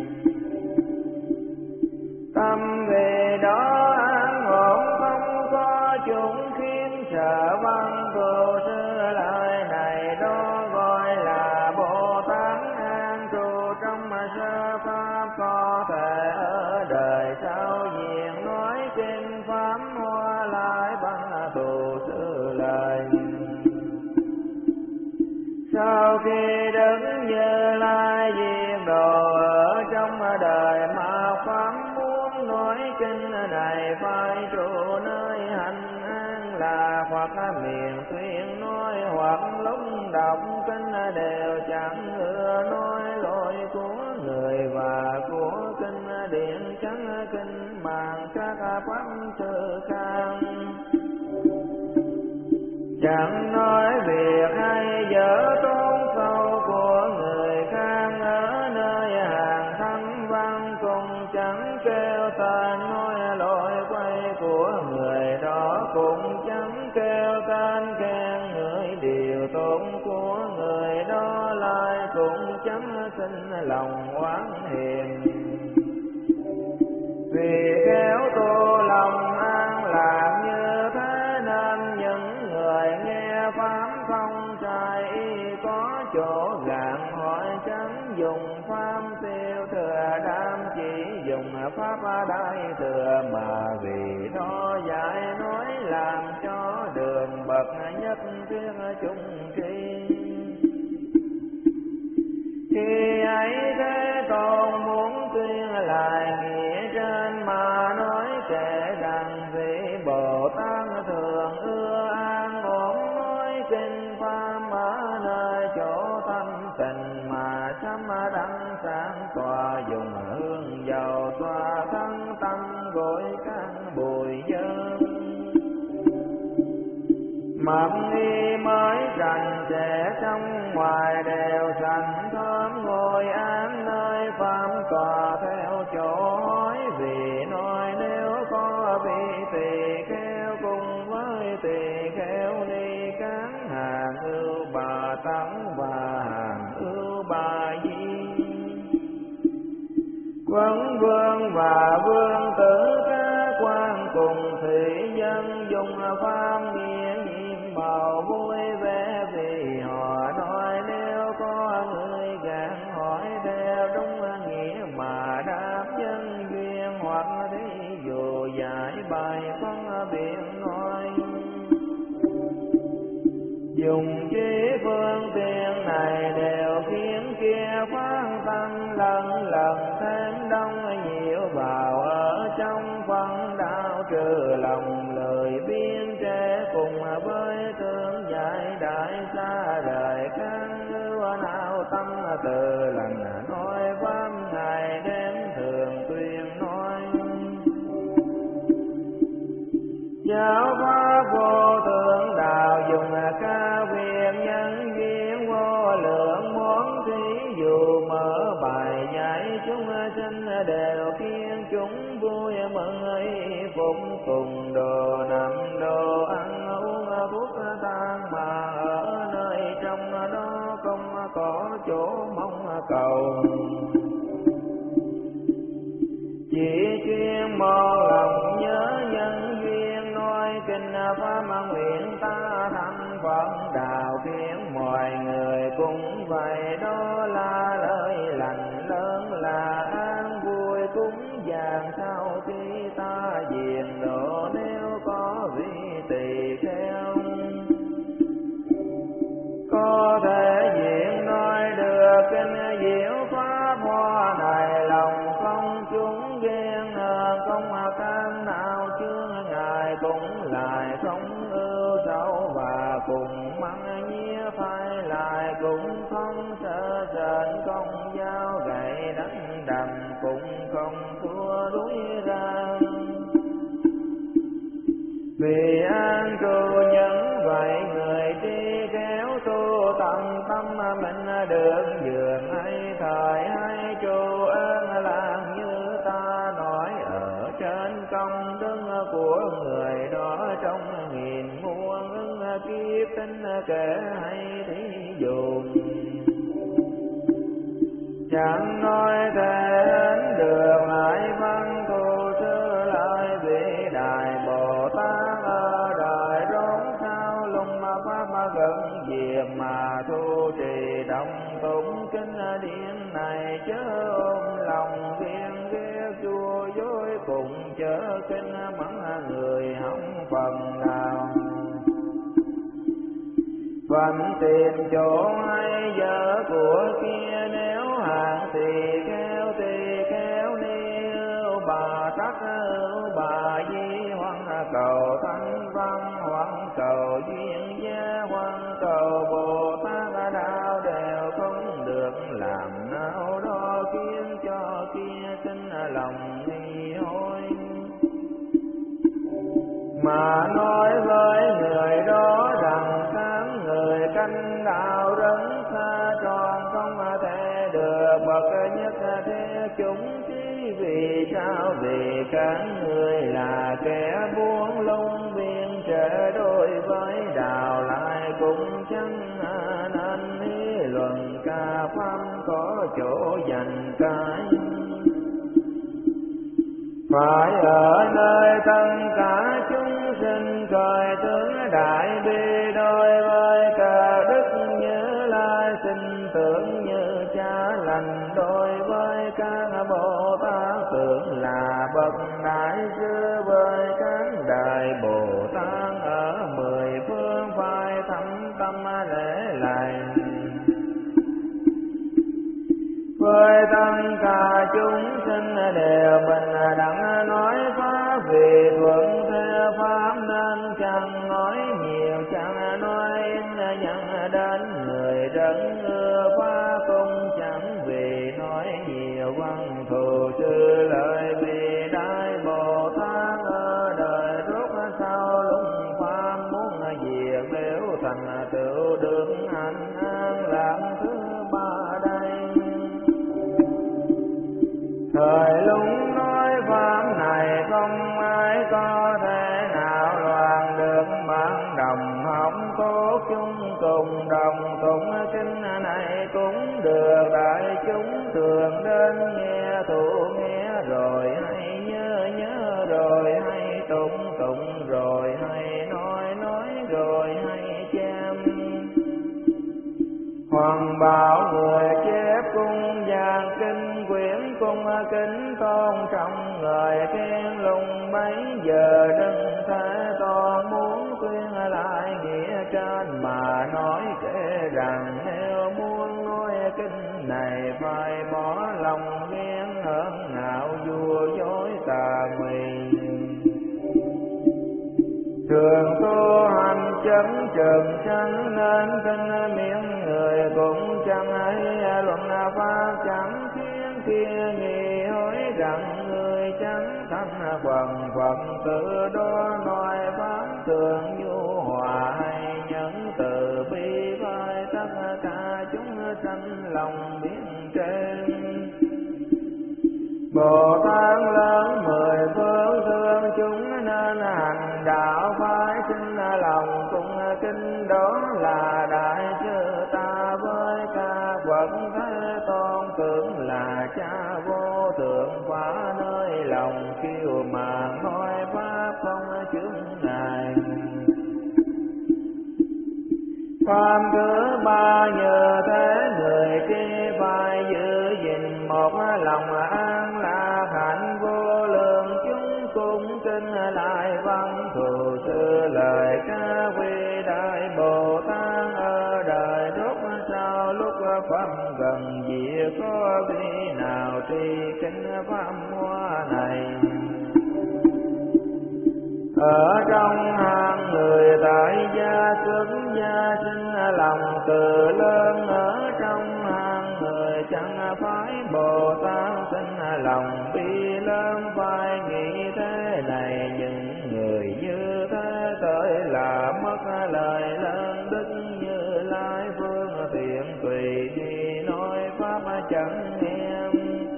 Tâm về đó an ổn không có chúng khiến sợ văn thù xưa lời này, đó gọi là Bồ Tát an trụ trong sơ pháp, có thể ở đời sau diện nói kinh pháp hoa lại bằng thù xưa lời. Sau khi đứng Như Lai diệt độ ở trong đời mà pháp muốn nói kinh này, phải trụ nơi hành an là hoặc miệng tuyên nói, hoặc lúc đọc kinh đều chẳng ưa nói lỗi của người và của kinh điển, chẳng kinh màng các pháp sư khang. Chẳng nói việc hay dở tốn sâu của người khác ở nơi hàng thánh văn, cùng chẳng kêu tên nói lỗi quay của người đó, cũng chẳng kêu tên khen người điều tốn của người đó, lại cũng chẳng xin lòng oán hiền. Vì khéo tu lòng an lạc như thế nên những người nghe pháp không sai y có chỗ gạn hỏi, chẳng dùng pháp tiêu thừa đam chỉ dùng pháp đại thừa, mà vì đó thuyết chung tri. Khi ấy Thế Tôn muốn tuyên lại nghĩa trên mà nói kể rằng vị Bồ Tát thường ưa an ổn nói kinh pháp ở nơi chỗ thanh tịnh mà sám đăng sáng tỏa, dùng hương dầu xoa thân tâm gội căn bụi dơ. Mặc y mới sạch sẽ trong ngoài đều sạch thơm, ngồi án nơi pháp tòa theo chỗ hỏi. Vì nói nếu có vị tỳ kheo cùng với tỳ kheo ni cán hàng ưu bà tấn và hàng ưu bà di, quân vương và vương tử các quan cùng thủy dân dùng pháp nghĩa nhiệm màu vui vẻ. Vì họ nói nếu có người gạn hỏi theo đúng nghĩa mà đáp nhân duyên, hoặc thí dụ giải bài phân biện nói. Dùng trí phương tiện này đều khiến kia phát tâm lần lần thêm đông nhiều vào ở trong phân đạo, trừ lòng lời biên trẻ cùng với tương giải đại xa rời căn ưu não tâm từ lần nói pháp ngày đêm thường tuyên nói. Giáo pháp vô thượng đạo dùng ca quyền nhân duyên vô lượng món, thí dụ mở bài dạy chúng sinh đều khiến chúng vui mừng y phục cùng đồ nằm đồ ăn uống thuốc thang, mà ở nơi trong đó không có chỗ mong cầu. Chỉ chuyên một lòng nhớ nhân duyên nói kinh pháp nguyện ta thành Phật đạo, khiến mọi người cũng vậy. Đó là lời lành lớn là an vui cúng dường sau khi ta diệt độ. Nếu có vị tỳ kheo có thể diện nói được kinh diệu pháp hoa này, lòng không chúng ghen không cam nào chướng ngài, cũng lại không ưu sâu và cùng mắng nhía phải lại, cũng không sợ sệt công dao gậy đánh đầm, cũng không thua đuối ra. Vì an trụ nhân vậy người tri khéo tu tâm tâm mình được dường hay thời hay trụ ơn làm như ta nói ở trên công đức của người đó trong nghìn muôn ứng kiếp tính kể hay thí dụ. Chẳng nói thể đến được lại văn thù sư lại vị đại Bồ Tát ở đời rốn sao lung pháp gần diệt mà thu trì đồng tụng kinh điển này, chớ ôm lòng ghen ghét chua dối cùng chớ kinh mắng người hỏng phần nào. Phận tìm chỗ hay vợ của kia, nếu hàng tỳ kheo tỳ kheo ni ưu bà tắc ưu bà di, hoặc cầu thanh văn hoặc cầu duyên gia hoặc cầu Bồ Tát đạo đều không được làm nào đó khiến cho kia sinh lòng nghi hối. Mà nói với người đó rằng các người canh đạo rất xa tròn, không thể được bậc nhất thế chúng trí. Vì sao? Vì các người là kẻ buông lung biên trở đối với đạo, lại cũng chẳng nên lý luận ca pháp có chỗ dành cái. Phải ở nơi tất cả chúng sinh coi tướng đại bi, đối với cả đức Như Lai xin tưởng như cha lành, đối với các Bồ Tát tưởng là bậc đại sư, với các đại Bồ Tát ở mười phương phải thăm tựu được hạnh an lạc thứ ba đây. Thời lúc nói pháp này không ai có thể nào loạn được, bạn đồng học tốt chung cùng đồng tụng kinh này cũng được. Đại chúng thường đến nghe thụ nghe rồi hay nhớ nhớ rồi hay tụng tụng rồi hay nói nói rồi hay chém. Hoàng bảo người chép cung giảng kinh quyển cung kính tôn trọng người khen lùng bấy giờ đừng thể to muốn tuyên lại nghĩa trên mà nói kể rằng nếu muốn nói kinh này phải bỏ lòng ghen hờn ngạo vua dối tà mị. Thường tu hành chấn trường sanh nên kinh miệng người cũng chẳng ấy luận pháp chẳng khiến kia nghi hối rằng người chẳng thành quần Phật tự đó nói pháp thường nhu hòa hay nhẫn từ bi vai tất cả chúng sanh lòng biết trên. Bồ Tát lớn mười phương thương chúng nên hành đạo phải sinh lòng cung kính, đó là đại sư ta với ca Phật Thế Tôn tưởng là cha vô thượng phá nơi lòng kiêu mà nói pháp không chướng ngại. Pháp thứ ba nhờ thế người kia phải giữ gìn một lòng an lạc hạnh vô lượng, chúng cung kính lại văn thù sư lời ca quy đại Bồ Tát ở đời rốt sau lúc pháp gần diệt có vị nào tri kinh pháp hoa này. Ở trong hàng người tại gia xuất gia sinh lòng từ lớn, ở trong hàng người chẳng phải Bồ Tát sinh lòng bi lớn, phải nghĩ thế này những người như thế tới là mất lời lớn đức. Như Lai phương tiện tùy đi nói pháp chẳng em,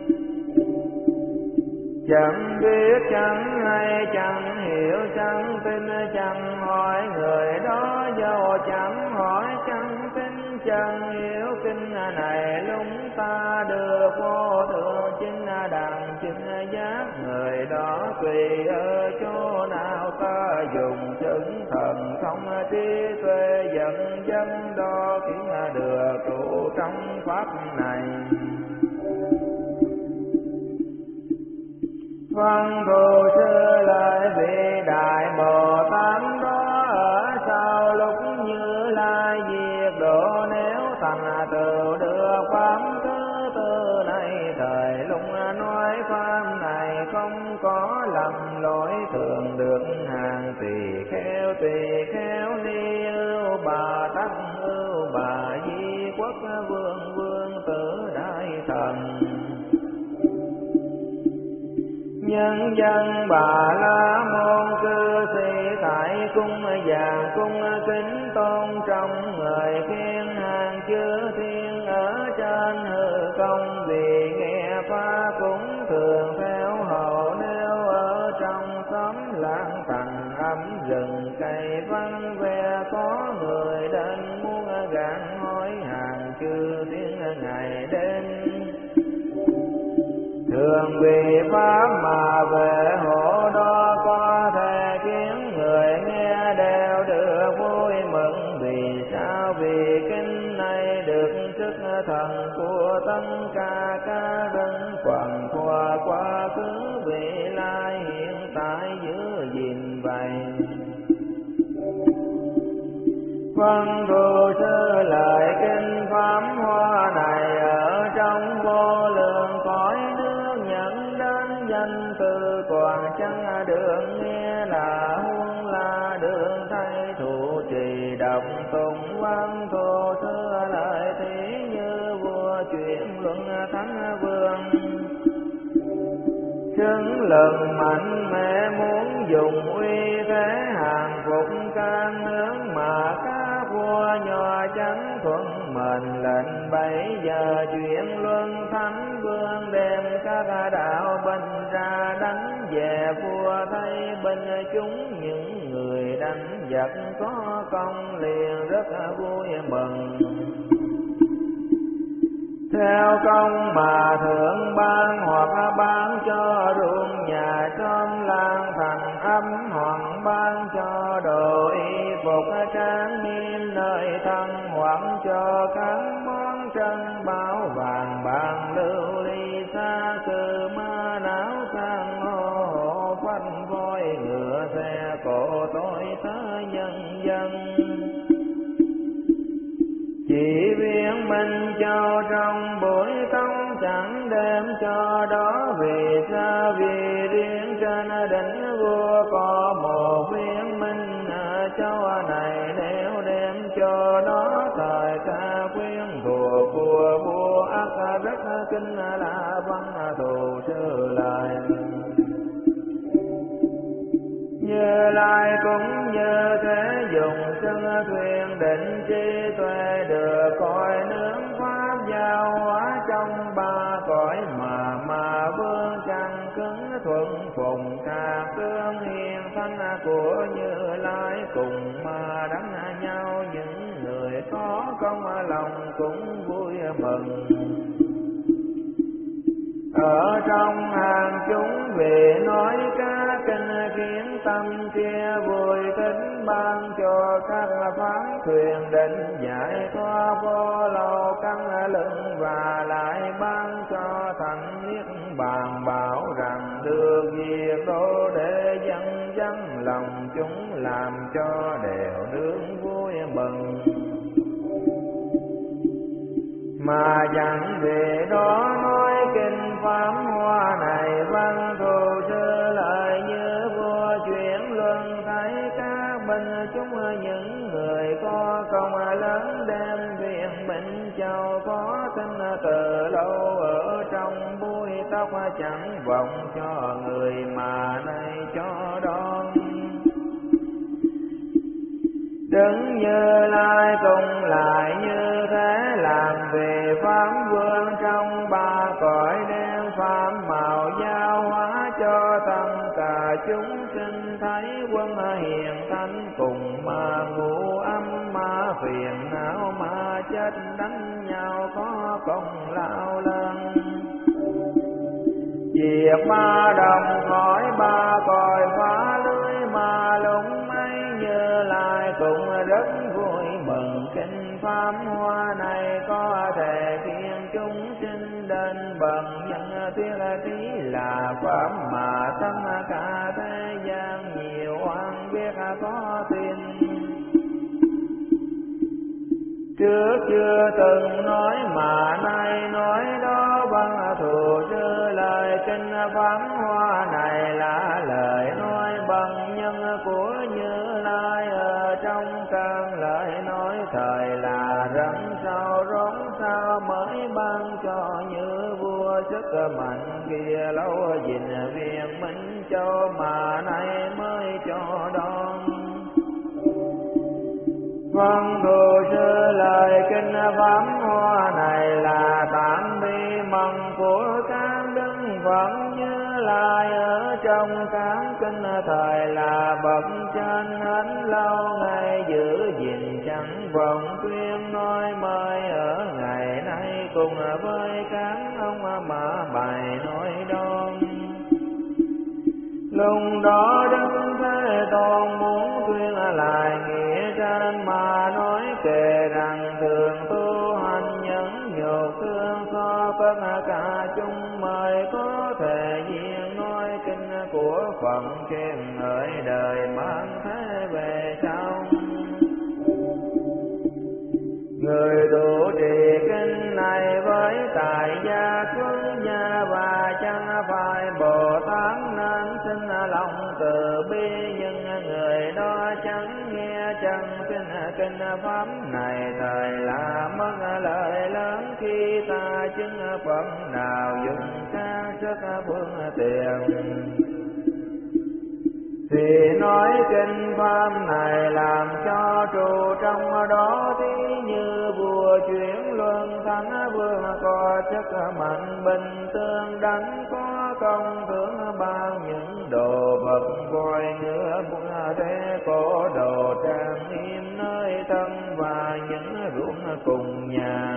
chẳng biết chẳng hay chẳng hiểu chẳng tin chẳng hỏi người đó, dầu chẳng hỏi chẳng tin chẳng hiểu kinh này lúc ta được vô thượng chính đẳng chính giác. Người đó tùy ở chỗ nào ta dùng chứng thần không trí tuệ dẫn dâm đo kiến được trụ trong pháp này. Văn thù sư lại vị đại Bồ Tát đó ở sau lúc Như Lai diệt độ, nếu thành tựu được pháp thứ tư này thời lúc nói pháp này không có lầm lỗi, thường được hàng tỳ kheo tỳ kheo ni ưu bà tắc ưu bà di quốc vương vương tử đại thần. Nhân dân Bà La Môn cư sĩ tại cung vàng cung kính tôn trọng người khen hàng chư thiên ở trên hư không, vì nghe pháp cũng thường theo hầu. Nếu ở trong xóm làng thành ấm rừng cây vắng vẻ, có người đến muốn gạn hỏi hàng chư thiên ngày đêm, thường vì pháp mà về hộ đó có thể khiến người nghe đều được vui mừng. Vì sao? Vì kinh này được sức thần của tất cả các đấng quần qua quá khứ vị lai hiện tại giữ gìn vậy. Văn thù sư lời kinh pháp hoa này ở trong vô lượng cõi nước nhận đến danh từ còn chẳng được nghe, là huống là đường thay thụ trì đọc tụng. Văn thù sư lời thí như vua chuyển luận thánh vương, chứng lực mạnh mẽ muốn dùng uy thế hàng phục các nước mà các vua nhỏ bảy giờ chuyển luân thánh vương đem các đạo binh ra đánh về vua thấy binh chúng những người đánh giặc có công liền rất vui mừng. Theo công mà thượng ban hoặc ban cho ruộng nhà xóm lan thành ấm hoặc ban cho đồ y phục trang nghiêm nơi thân hoặc cho các món trân bảo vàng bạc lưu ly xa cừ ma não sang hô hộ phanh voi ngựa xe cộ tôi tới nhân dân. Chỉ viên minh châu trong buổi công chẳng đem cho đó, vì sao vì riêng trên đỉnh vua có một viên minh châu này, nếu đem cho đó thời ca quyến thuộc của vua ác rất kinh là văn thù sư lại. Như Lai cũng như thế dùng chân thuyền định trí tuệ được cõi nước pháp giao hóa trong ba cõi mà mà vương chẳng cứng thuận phùng ca tương hiền thanh của Như Lai cùng mà đánh nhau, những người có công lòng cũng vui mừng. Ở trong hàng chúng vì nói ca kinh khiến tâm kia vui thích, ban cho các phán thuyền định giải thoát vô lâu căng lưng, và lại ban cho thành niết bàn bảo rằng được việc đô để dân dân lòng chúng làm cho đều nương vui mừng. Mà chẳng về đó nói kinh pháp hoa này văn thù sư lợi, như vua chuyển luân thấy các binh chúng những người có công lớn đem viện Minh Châu có tin từ lâu, ở trong bụi tóc chẳng vọng cho người mà nay cho đón. Đứng Như Lai cùng lại như thế làm về pháp vương trong ba cõi, đem pháp màu giao hóa cho tâm cả chúng sinh thấy quân hiền thanh cùng mà ngũ âm ma phiền não ma chết đánh nhau có công lao lớn. Diệt ma đồng khỏi ba cõi phá lưới ma lũng ấy, Như Lai cũng rất vui mừng. Kinh pháp hoa này có thể khiến chúng sinh đến bằng nhân thiết trí là pháp mà tâm cả thế gian nhiều oan biết có tin. Trước chưa từng nói mà nay nói đó, bằng thù sư lời kinh pháp hoa này là lời nói bằng nhân của Như Lai. Ở trong căn lời nói thời là rắn sao rốn sao mới ban cho như vua sức mạnh kia lâu gìn viên Minh Châu mà nay mới cho đón. Vâng thù sư lời kinh pháp hoa này là tạm bi mong của các đức Phật Như Lai. Ở trong các kinh thời là bậc trên hết lâu ngày giữ gìn chẳng vọng tuyên nói mới. Ở ngày nay cùng với các ông mà bài nói đón. Lúc đó Đức Thế Tôn muốn tuyên lại nghĩa trên mà nói kể rằng thường tu hành nhẫn nhục thương so tất cả chúng mới có thể duyên nói kinh của Phật truyền ở đời mang thế về sau. Người tu trì kinh này với tài gia xuất gia và chẳng phải Bồ Tát nên xin lòng từ bi, nhưng người đó chẳng nghe chẳng tin kinh pháp này thời là mất lợi lớn khi ta chứng Phật nào dùng các sức phương tiện. Thì nói kinh pháp này làm cho trụ trong đó thí như vua chuyển luân thánh sức mạnh bình tương đánh, có công thưởng ban những đồ vật voi ngựa bùa thế cổ đồ trang nghiêm nơi thân và những ruộng cùng nhà.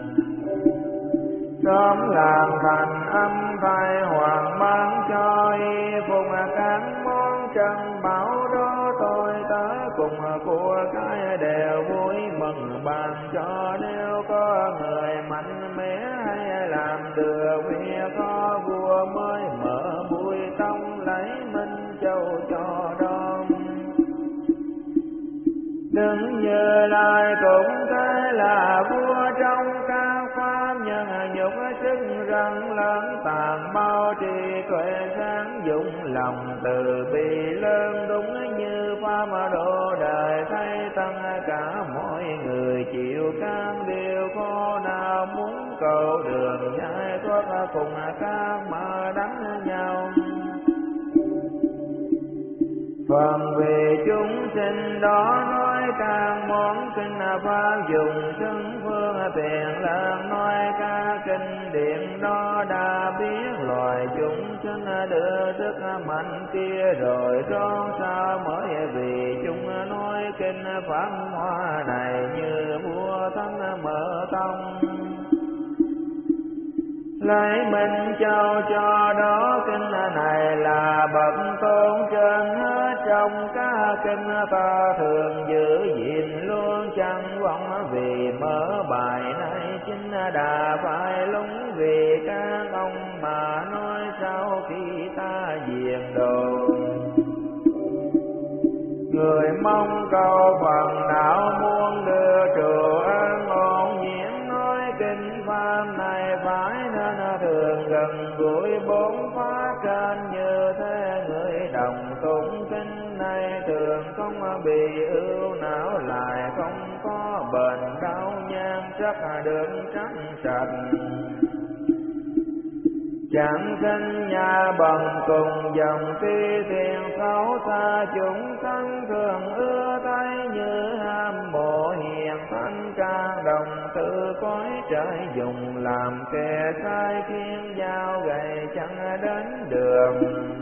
Xóm làng thành âm thay hoàng ban cho y phục các món trân bảo đó, tôi tới cùng của cái đều vui mừng bàn cho. Nếu có người mạnh mẽ hay làm được việc, có vua mới mở bùi tông lấy Minh Châu cho đón. Đừng Như Lai cũng thế là vua trong các pháp nhân, nhục sức răng lớn tàn bao trì tuệ sáng, dụng lòng từ bi lớn đúng như pháp độ đời. Thấy tăng cả mọi người chịu can điều khổ nào, muốn cầu đường giải thoát cùng các mà đánh nhau. Phần vì chúng sinh đó nói càng món kinh pháp dùng xưng phương tiện làm, nói ca kinh điển đó đã biết loài chúng sinh đưa sức mạnh kia rồi rón sao mới vì chúng nói kinh pháp hoa này như vua thánh mở tông. Lấy Minh Châu cho đó kinh này là bậc tôn trên hết, trong các kinh ta thường giữ gìn luôn chẳng vọng. Vì mở bài này chính đã phải lúng, vì các ông mà nói sau khi ta diệt đồ. Người mong cầu phần đạo muốn đưa trụ an ổn nhiễm, nói kinh pháp này phải nên thường gần gũi bốn pháp trên. Như thế người đồng tụng kinh này thường không bị ưu não, lại không có bệnh đau nhan sắc được trắng sạch. Chẳng sinh nhà bằng cùng dòng phi thiền xấu xa, chúng sanh thường ưa thấy như ham mộ hiền thanh trang đồng tự cõi trời, dùng làm kẻ sai khiến dao gầy chẳng đến đường.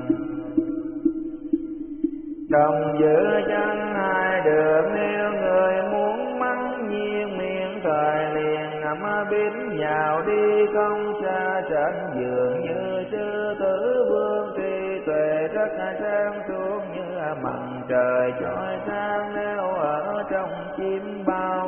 Đồng giữ chẳng hai được, nếu người muốn mắng nhiên miệng thời liền ngậm biết nhào đi không xa trên giường. Như sư tử vương tri tuệ rất sáng suốt, như mặt trời chói sáng nếu ở trong chim bao.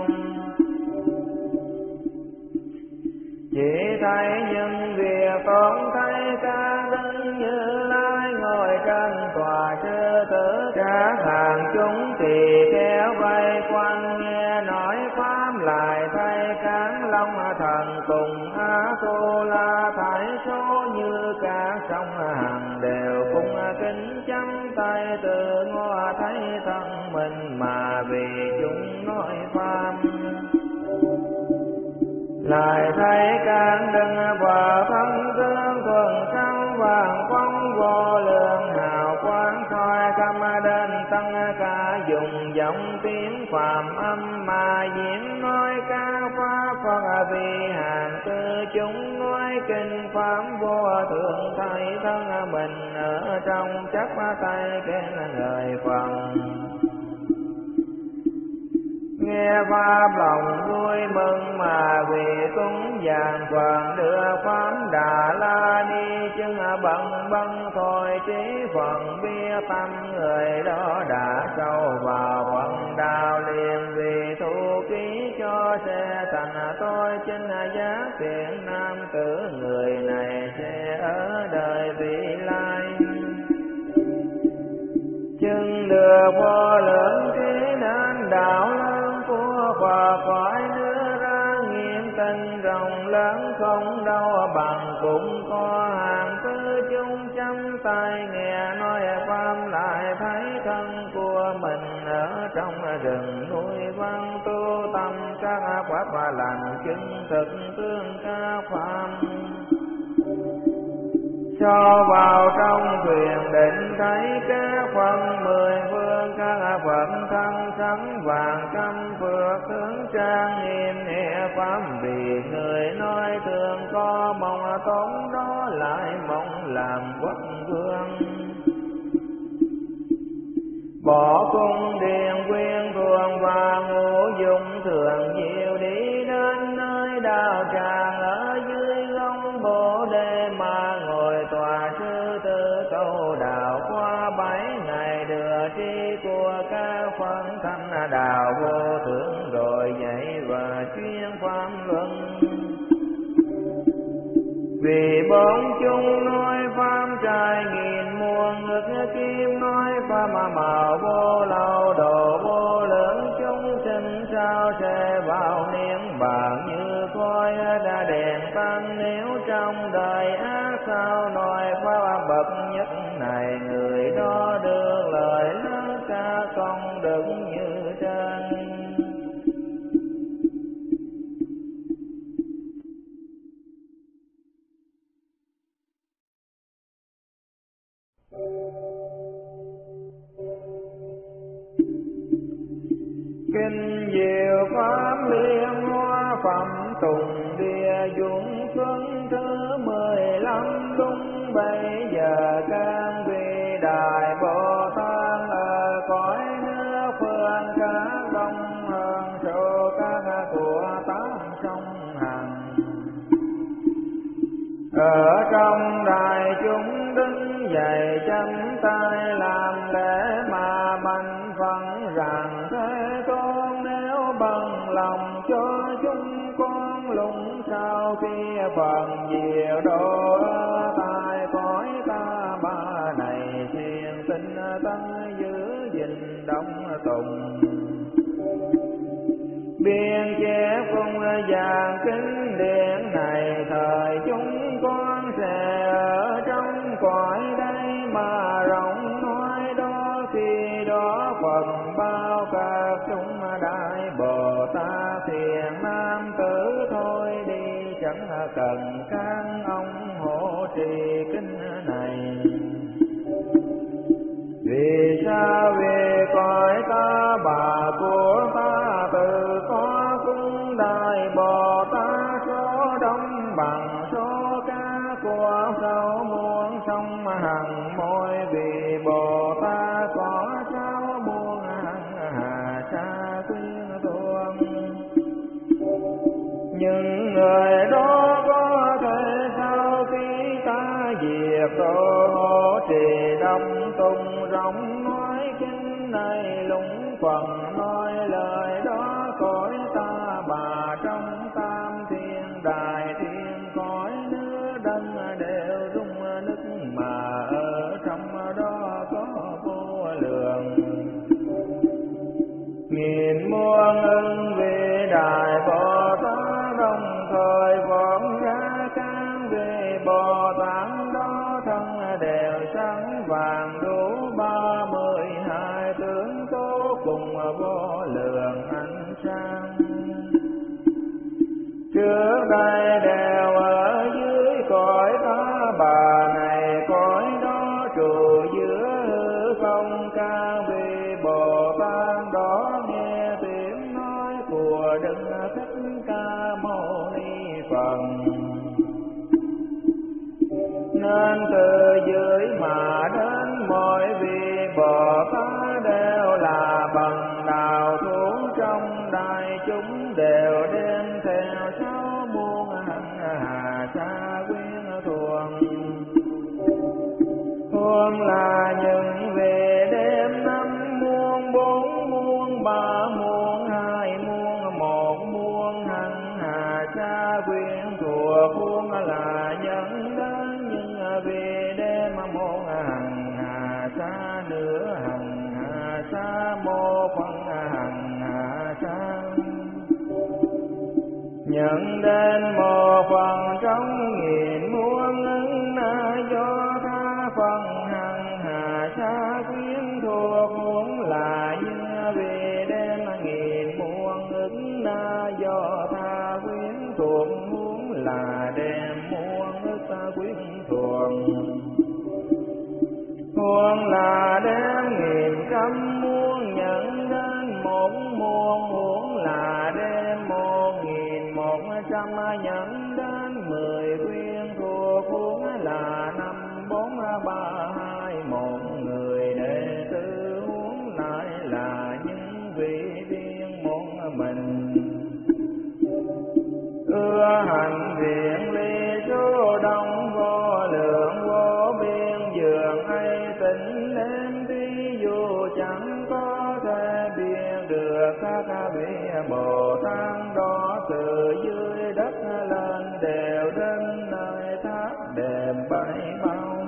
Chỉ thấy những việc con thấy ca đứng Như Lai ngồi trên tòa sư tử, các hàng chúng thì kéo vây quanh nghe nói pháp, lại thấy cán long thần cùng A Tu La thải số như cả sông hàng đều cùng kính chắp tay từ ngó thấy thân mình mà vì chúng nói pháp. Lại thấy càng đừng và thân tương thuần sáng vàng phong vô lượng hào quang soi khắp đến tăng ca, dùng giọng tiếng phàm âm mà diễn nói ca pháp Phật. Vì hàng tư chúng nói kinh pháp vô thượng, thấy thân mình ở trong chắp tay khen lời Phật. Nghe pháp lòng vui mừng mà vì cúng dường Phật, đưa pháp Đà La Ni chứng bằng băng thôi. Trí phần biết tâm người đó đã sâu vào phần đạo liền, vì thu ký cho sẽ thành tôi chính giác thiện nam tử. Người này sẽ ở đời vị lai, chứng được vô lượng trí nên đạo lớn của Phật. Khỏi nữa ra nghiêm tinh rộng lớn không đâu bằng, cũng có hàng tư chúng chăm tay nghe nói pháp, lại thấy thân của mình ở trong rừng núi văn tu tâm các pháp và lành chứng thực tương các pháp. Cho vào trong thuyền định thấy các phần mười phương, các Phật thân sắn vàng trăm phước tướng trang nghiêm, nghe pháp pháp vì người nói thường có mong tốn đó lại mong làm quốc vương. Bỏ cung điện quyên thuồng và ngũ dụng thường diệu đi đến nơi đạo tràng ở dưới gông bồ đề mà ngồi tòa sư tử câu đạo qua bảy ngày đưa tri của các phân thanh đạo vô thượng rồi dạy và chuyên pháp luân. Vì bốn chúng nói pháp trai nghìn muôn ức kim nói pháp mà màu vô lâu độ vô lượng chúng sinh sao sẽ vào niết bàn như khói đã đèn tăng nếu trong đời ác sao nói pháp bậc nhất này người đó được lời tất cả công đức như trên. Kinh diệu pháp liên hoa phẩm tùng địa dũng xuân thứ mười lăm đúng bây giờ can vị đại Bồ Tát ở cõi nước phương các đông hơn số các của tám sông hằng. Ở trong đại chúng đứng dậy chân tay làm lễ mà mạnh phận rằng thế tôn nếu bằng lòng cho chúng con lùng sau khi phần diệu độ ở tại cõi ta ba này thiền tinh tăng giữ gìn đông tùng. Biên chép cung giảng kinh điển này thời chúng con sẽ ở trong cõi đây mà rộng nói đó khi đó phần bao các chúng đại Bồ Tát thiền nam tử thôi đi chẳng cần các ông hộ trì kinh này. Vì sao về cõi ta bà của ta từ có cung đại Bồ Tát số đông bằng số cá của sáu muôn sông hằng môi vì Bồ Tát có sáu muôn hằng hà sa quyên tuông. Nhưng người đó có thể sau khi ta diệt độ hộ trì đông tung rộng nói kinh này lũng phần nói lời đó cõi ta bà trong tam thiên đại thiên cõi nước đấng đều rung nức mà ở trong đó có vô lượng nghìn muôn ưng về đại Bồ Tát đồng thời vọng ra can về Bồ Tát đó thân đều sáng vàng đủ ba mươi hai tướng tố cùng vô lượng ánh sáng. Trước đây đều ở dưới cõi ta bà này cõi đó trụ giữa hư không ca vì Bồ Tát đó nghe tiếng nói của Đức Thích Ca Mâu Ni Phật. Nên từ dưới mà đến mọi vị Bồ Tát đều là bằng đạo thủ trong đại chúng đều đem theo sáu muôn hằng hà sa quyên thuồng. Thuồng là những về đêm năm muôn bốn muôn ba muôn hai muôn một muôn hằng hà sa quyên thuộc muôn là những đến những về đêm một hằng hà sa nửa hằng hà sa một phần hằng hà sa. Nhận đến một phần trong nghìn muôn ứng na do tha phần hằng hà sa quyến thuộc muốn là như về đêm nghìn muôn ứng na do tha quyến thuộc muốn là đêm muôn ức quyến thuộc. Muôn là đêm nghìn trăm muôn nhận đến một muôn muốn là đêm một nghìn một trăm nhận đến mười quyên thuộc huống là năm bốn ba hai một người đệ tử huống lại là những vị viên một mình. Ưa hành thiện ly số đông vô lượng vô biên dường ấy tỉnh đến thí dụ chẳng có thể biết được các vị Bồ Tát đó từ dưới đất lên đều đến nơi tháp đệm bảy bao.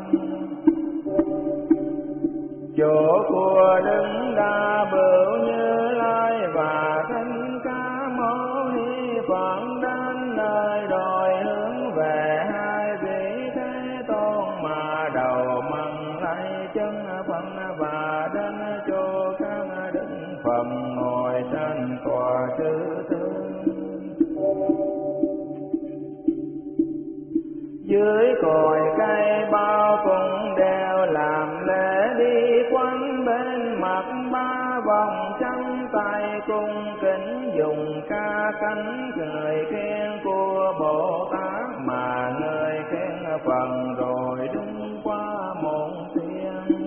Chỗ của đứng đa bửu Như Lai và Thích Ca Mâu Ni Phật đến nơi đòi hướng về hai vị Thế Tôn mà đầu măng lấy chân Phật và đến chỗ các đức Phật ngồi trên tòa chư thương. Dưới cội cây bao cùng đều làm lễ đi quanh bên mặt ba vòng chân tay cung kính dùng ca cánh người khen của Bồ Tát mà người khen phần rồi đúng qua một tiếng.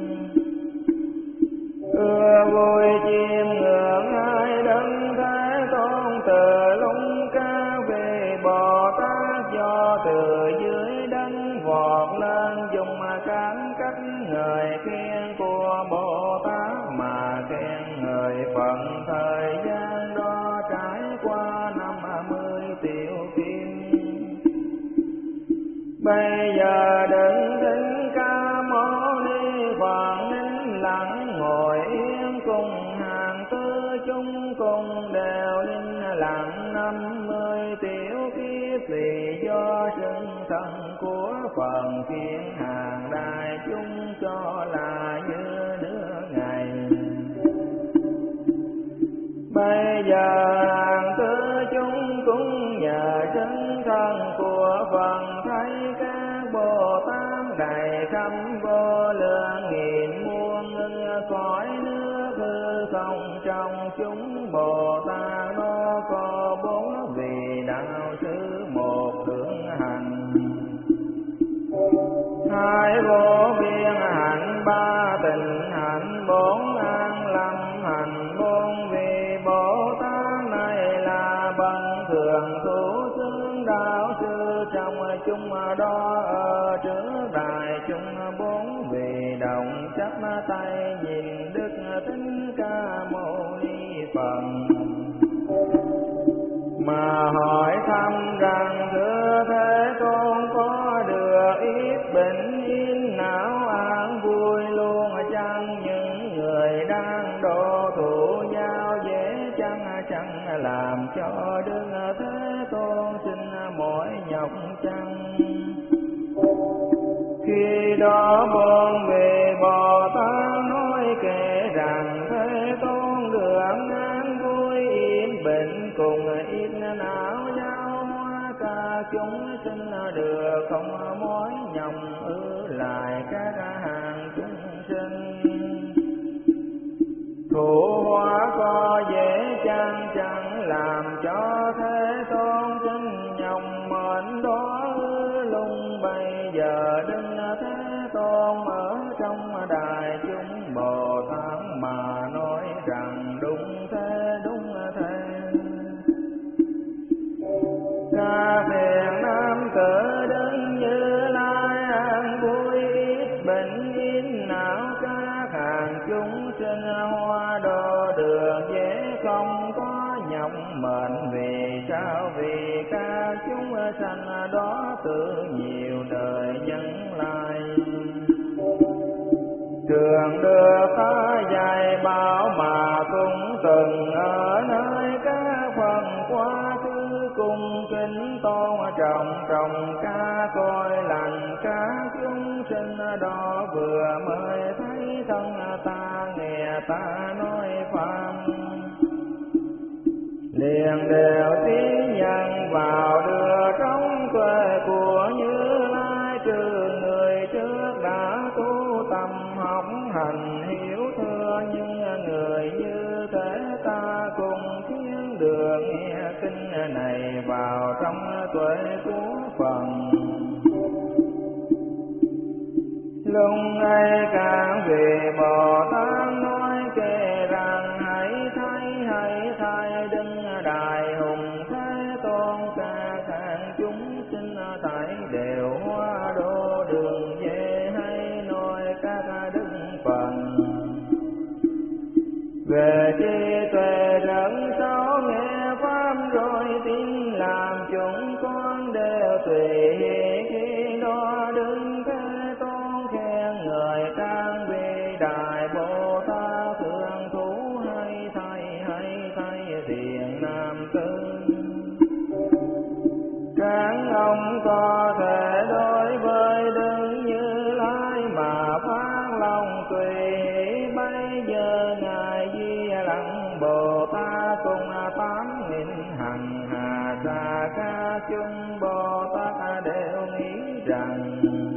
Ưa vui chiêm ngưỡng hai đấng Thế Tôn từ lúc ca về Bồ Tát do từ dưới đấng vọt lên dùng các cách người khen của Bồ Tát mà khen người Phật thời gian đó trải qua năm mươi tiểu kim. Bây giờ đừng Thích Ca Mâu Ni Phật nín lặng ngồi yên cùng hàng tư chúng cùng đều linh lặng năm mươi tiểu kiếp vì do sinh thân của Phật khiến hàng đại chúng cho là như nửa ngày. Bây giờ hàng tư chúng cũng nhờ sinh thân của Phật thấy các Bồ Tát đầy khắp vô lượng nghìn muôn ngân cõi nước hư không trong chúng Bồ Tát nó có bốn vị đạo sư một hướng hành hai vô biên hạnh ba tình hạnh bốn an lâm hạnh bốn vị Bồ Tát này là bậc thường thủ xướng đạo sư trong chúng đó ở trước đại chúng bốn vị đồng chắp tay nhìn Đức Thích Ca Mâu Ni Phật mà hỏi thăm rằng thưa Thế Tôn có được ít bệnh yên não an vui luôn chăng? Những người đang độ thủ giao dễ chăng chẳng làm cho Đức Thế Tôn xin mỏi nhọc chăng? Khi đó bốn vị Bồ Tát nói kể rằng Thế Tôn được an vui yên bệnh cùng ít não giao hóa cả chúng sinh được không mỏi nhọc ư lại các hàng chúng sinh. Thủ hóa có dễ chăng chẳng làm cho Thế Tôn sinh nhọc mệnh đó lung bây giờ Đức Thế Tôn ở trong đại chúng Bồ Tát mà nói rằng đúng thế đúng thế. Ca thiện nam tử đứng Như Lai an vui ít bệnh yên não các hàng chúng sinh hoa độ được dễ không có nhọc mệnh. Vì sao? Vì các chúng sanh đó tự nhiều đời nhân lai thường được ta dạy bảo mà cũng từng ở nơi các phần quá khứ cung kính tôn trọng trọng ca coi lành các chúng sinh đó vừa mới thấy thân ta nghe ta nói pháp liền đều tín nhận vào đưa trong tuệ của Như Lai trừ người trước đã tu tâm học hành hiểu thừa nhưng người như thế ta cùng khiến được được nghe kinh này vào trong tuệ của phần. Lúc ấy các vị Bồ Tát nói kể rằng hãy thấy hãy thay đứng đại hùng Thế Tôn, các hạng chúng sinh tại đều hóa độ đường về, hay nói các đức phần về trí tuệ rộng sâu nghe pháp rồi tin làm chúng con đều tùy khi đó đứng Thế Tôn khen người trang vị đại Bồ Tát thường thú hay thay hay thay thiện nam tử. Các ông có thể đối với Đức Như Lai mà phát lòng tùy, bây giờ ngài Di Lặc Bồ Tát cùng tám nghìn hằng hà sa ca chúng Bồ Tát đều nghĩ rằng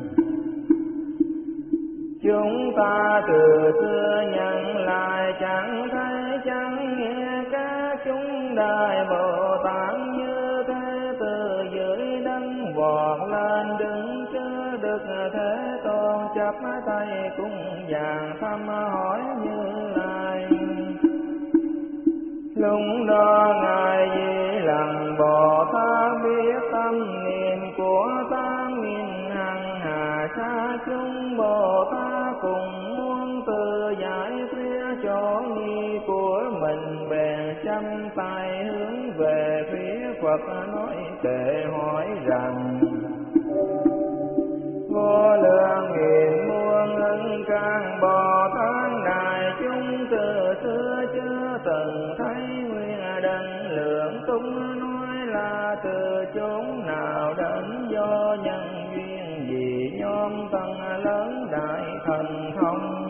chúng ta từ xưa nhận lại chẳng thấy chẳng nghe các chúng đại Bồ Tát như thế từ dưới đất vọt lên đứng chớ được Thế Tôn chắp tay cung vàng thăm hỏi Như Lai. Lúc đó ngài Di Lặc Bồ Tát biết tâm niệm của tám nghìn hằng hà sa chúng Bồ Tát cùng muốn tự giải phía chỗ nghi của mình, bèn chăm tay hướng về phía Phật nói kệ hỏi rằng vô lượng nghìn muôn ân can Bồ Tát đại chúng từ xưa chưa từng thấy nguyên đấng lượng tung nói là từ chốn nào đến do nhân duyên gì nhóm tăng lớn đại thần thông.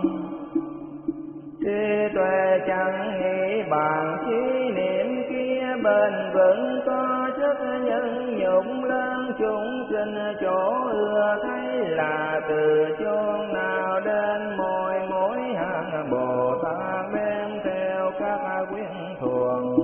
Trí tuệ chẳng nghĩ bàn chí niệm kia bền vững có sức nhân nhục lớn chúng sinh chỗ ưa thấy là từ chốn nào đến mỗi mỗi hạng Bồ Tát đem theo các quyến thuồng.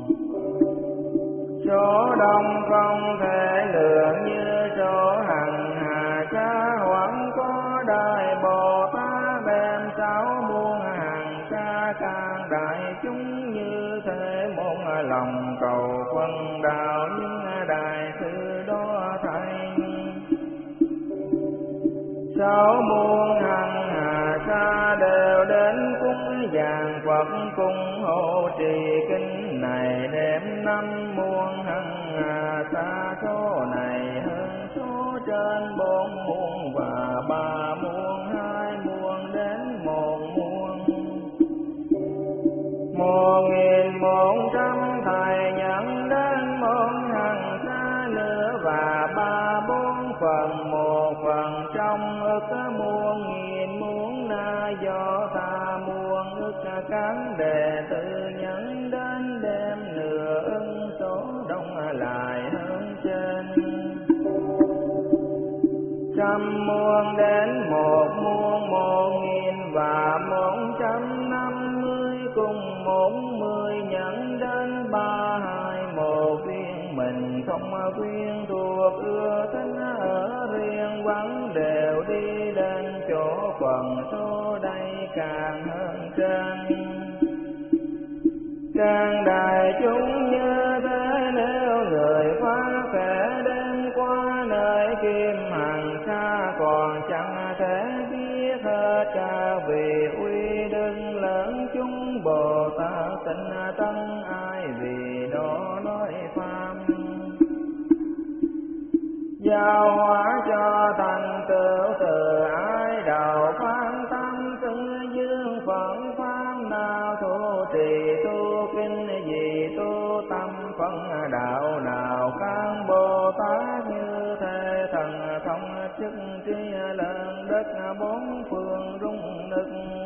Số đông không thể lượng như số hằng hà sa, hoặc có đại Bồ Tát đem sáu muôn hằng sa can đại chúng như thế một lòng cầu phân đạo những đại sư đó thay. Sáu muôn hằng hà sa đều đến cúng dường Phật cung hộ trì kinh này, đêm năm muôn hằng hà sa số này hơn số trên bốn muôn và ba muôn hai muôn đến một muôn. Một nghìn một trăm thầy nhận đến một hằng sa nữa và ba bốn phần, một phần trong ức muôn nghìn muôn na do ta muôn ức cán đệ tử nhận đến đêm nửa ưng số đông lại hơn trên. Trăm muôn đến một muôn, một nghìn và một trăm năm mươi cùng một mươi nhận đến ba hai một viên mình không quyến thuộc ưa thích ở riêng vắng đều đi đến chỗ phần số đây càng hơn trên. Càng đại chúng như thế nếu người phá thể đem qua nơi kim hằng sa, còn chẳng thể biết hết cả vì uy đức lớn chúng Bồ Tát tinh tấn ai vì đó nói pháp. Giáo hóa cho thành tựu từ ai đầu phán tâm xưng dương phận pháp nào thu trì tu kinh gì tu tâm phân đạo nào các Bồ Tát như thế thần thông chức trí lớn đất bốn phương rung nức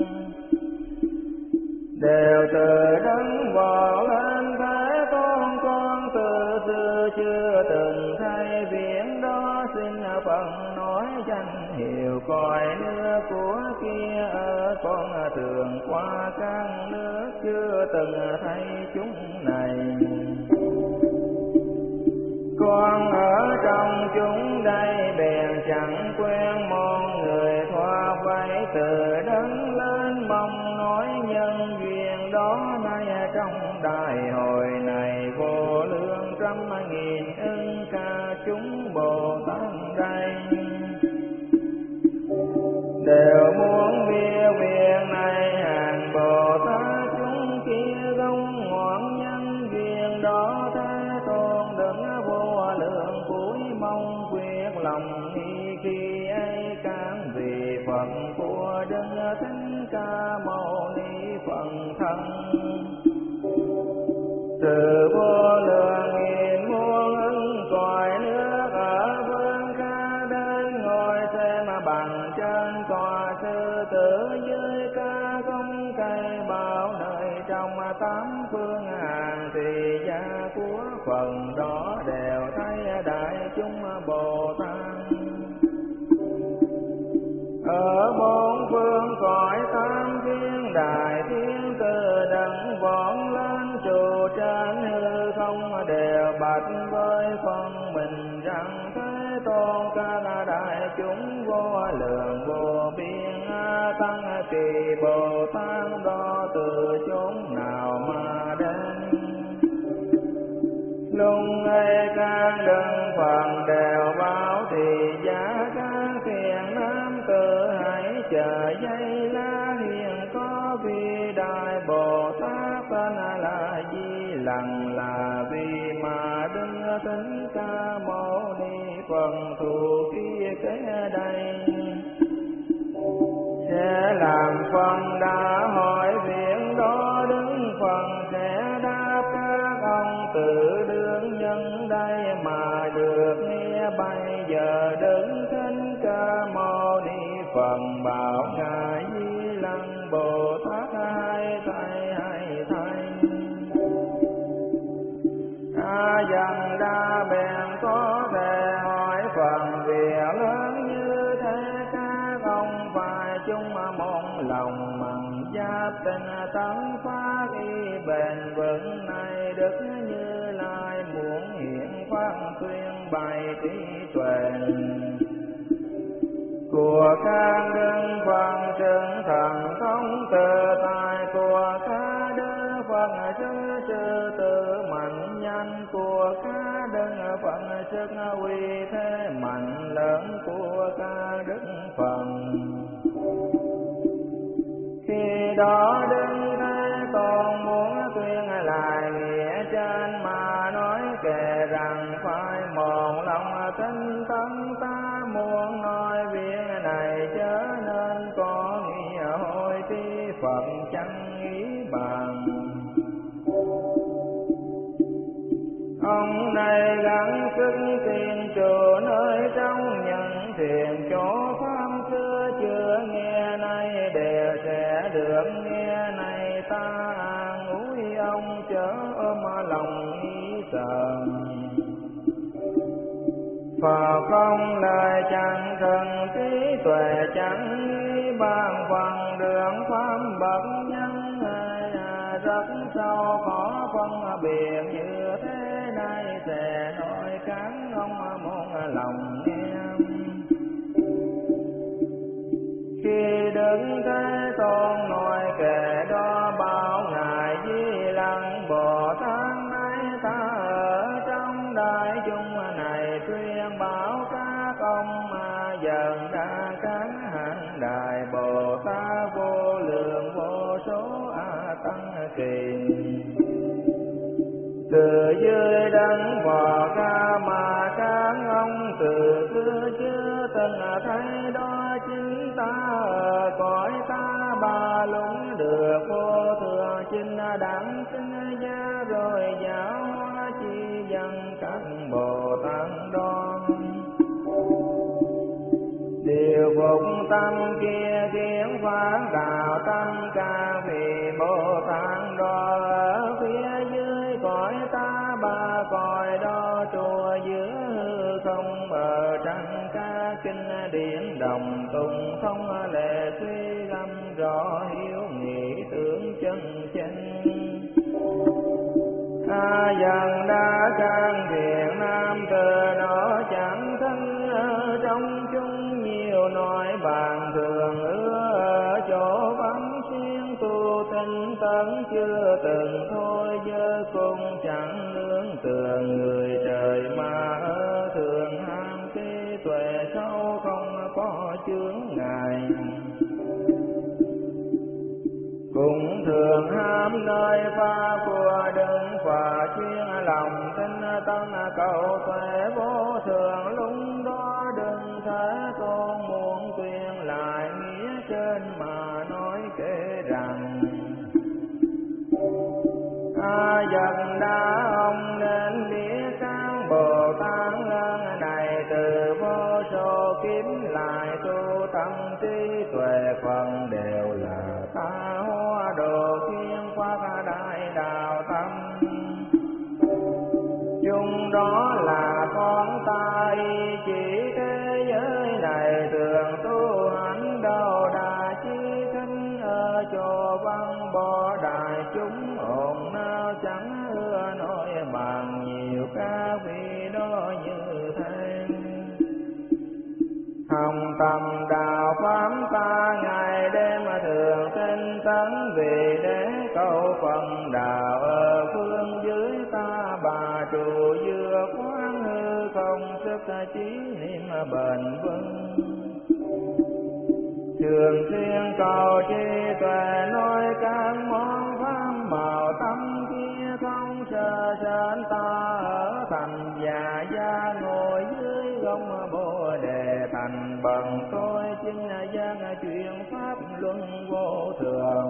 đều từ đấng vò lên Thế Tôn con từ xưa chưa từng thấy viễn đó xin Phật nói danh hiệu cõi nước của kia ở con thường qua các nước chưa từng thấy chúng này. con ở trong chúng đây bèn chẳng quen mong người thoa vây từ đấng lên mong nói nhân duyên đó nay trong đại hội này vô lượng trăm nghìn ưng ca chúng Bồ Tát đây đều muốn biết việc này hàng Bồ Tát chúng kia gông ngoan nhân duyên đó Thế Tôn đừng vô lượng cuối mong quyết lòng nghi khi ấy cám vì Phật của Đức Thích Ca Mâu Ni Phật thân từ vô lượng nghìn muôn ưng cõi nước ở phương xa đến ngồi xem bằng trên cỏ sư tử dưới ca công cây bao nơi trong tám phương hàng thì gia của phần đó đều thấy đại chúng Bồ Tát ở bốn phương cõi tam thiên đại thiên từ đấng vọng lên trụ trên hư không đều bạch với phân mình rằng Thế Tôn các đại chúng vô lượng vô biên tăng trì Bồ Tát đó từ chốn nào mà đến lúc ấy các đấng Phật đều báo thì giá các thiện nam tử hãy chờ giây lá hiền có vi đại Bồ Tát tên là Di Lặc là vì mà Đức Thích Ca Mâu Ni Phật thù kia kế đây sẽ làm phần đã hỏi việc đó Đức Phật sẽ đáp các ông tự đương nhân đây mà được nghe bây giờ Đức Thích Ca Mâu Ni Phật bảo ngài Di Lặc Bồ Tát hay thay hay thay a dần đa bèn có thể hỏi phần việc lớn như thế các ông phải chung một lòng mặn giáp tình tấn phát y bền vững này Đức Như Lai muốn hiện phát tuyên bày trí tuệ của các đức Phật trưởng thần thông từ tài của các đức Phật sư sư tự mạnh nhanh của các đức Phật sức uy thế mạnh lớn của các đức Phật khi đó Đức Thế Tôn muốn tuyên lại nghĩa trên mà nói kể rằng phải một lòng tinh tấn ta muốn nói việc này chớ nên có nghĩa hồi tri Phật chẳng nghĩ bằng ông này gắng sức tiền trụ nơi trong nhận thiền chỗ pháp xưa chưa nghe nay đều sẽ được nghe này ta an ủi ông chớ ôm lòng ý sợ Phật không lời chẳng thần trí tuệ chẳng nghĩ bàn phần đường pháp bậc nhân rất sâu khó phân biệt như thế này sẽ nói cán ông muốn lòng em khi Đức Thế Tôn nói kể đó bảo ngài Di Lặc Bồ Tát nay ta ở trong đại chúng này tuyên bảo các ông mà dần ra các hạng đại Bồ Tát vô lượng vô số a tăng kỳ từ dưới đấng vò ra mà các ông từ xưa chưa từng thấy đó chính ta ở cõi ta ba lũng được vô thường chính đẳng sinh ra rồi giáo hóa chi dân các Bồ Tát đó điều phục tâm kia kiến phán đạo tăng ca vì Bồ Tát đó ở phía dưới cõi ta ba cõi đó chùa giữa hư không ở trăng ca kinh điển đồng tùng không lệ suy găm rõ hiếu nghị tưởng chân chánh a dần đã can thiện nam tử ngừng thôi, chớ cũng chẳng nương tựa người trời mà ở thường ham trí tuệ sâu không có chướng ngại. Cũng thường ham nơi pha của đừng phà chuyên lòng tin tân cầu tuệ vô thường, lúc đó đừng thể tôn muốn quyền lại nghĩa trên mà nói kể rằng a dần đã ông nên biết các Bồ Tát lần này từ vô số kiếm lại tu tâm trí tuệ phần đều là ta hóa đồ thiên phát đại đạo tâm. Chung đó là con ta ý chỉ thế giới này thường tu hành đâu đà chi thính ở chỗ văn bỏ đại chúng ồn nao chẳng ưa nói bằng nhiều các vị đó như thế. Hồng tâm đạo pháp ta ngày đêm thường tinh tấn vì để cầu phần đạo ở phương dưới ta bà trụ dưa quán hư không sức chí niệm bền vững. Thường xuyên cầu trí tuệ nói các món pháp màu tâm kia không sợ sến ta ở thành già gia ngồi dưới gông bồ đề thành bằng tôi chính gian chuyện pháp luân vô thường.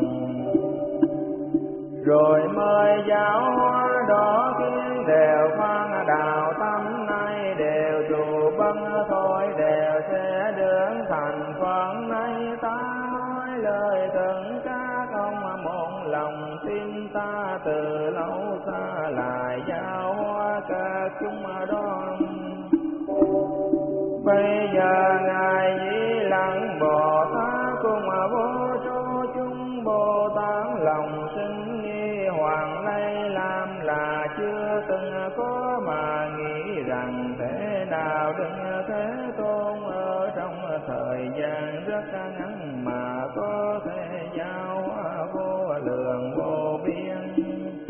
Rồi mời giáo hóa đó kiến đều phan đạo tâm nay đều trụ băng thôi đều sẽ được thành phần nay ta nói lời thần các ông một lòng tin ta từ lâu xa lại giáo hóa các chúng đoan. Bây giờ ngài Di Lặc Bồ Tát cùng vô số chúng Bồ Tát lòng sinh nghi hoàng nay làm là chưa từng có mà nghĩ rằng thế nào đừng thế tôn ở trong thời gian rất ngắn mà có thể giáo hóa vô lượng vô biên.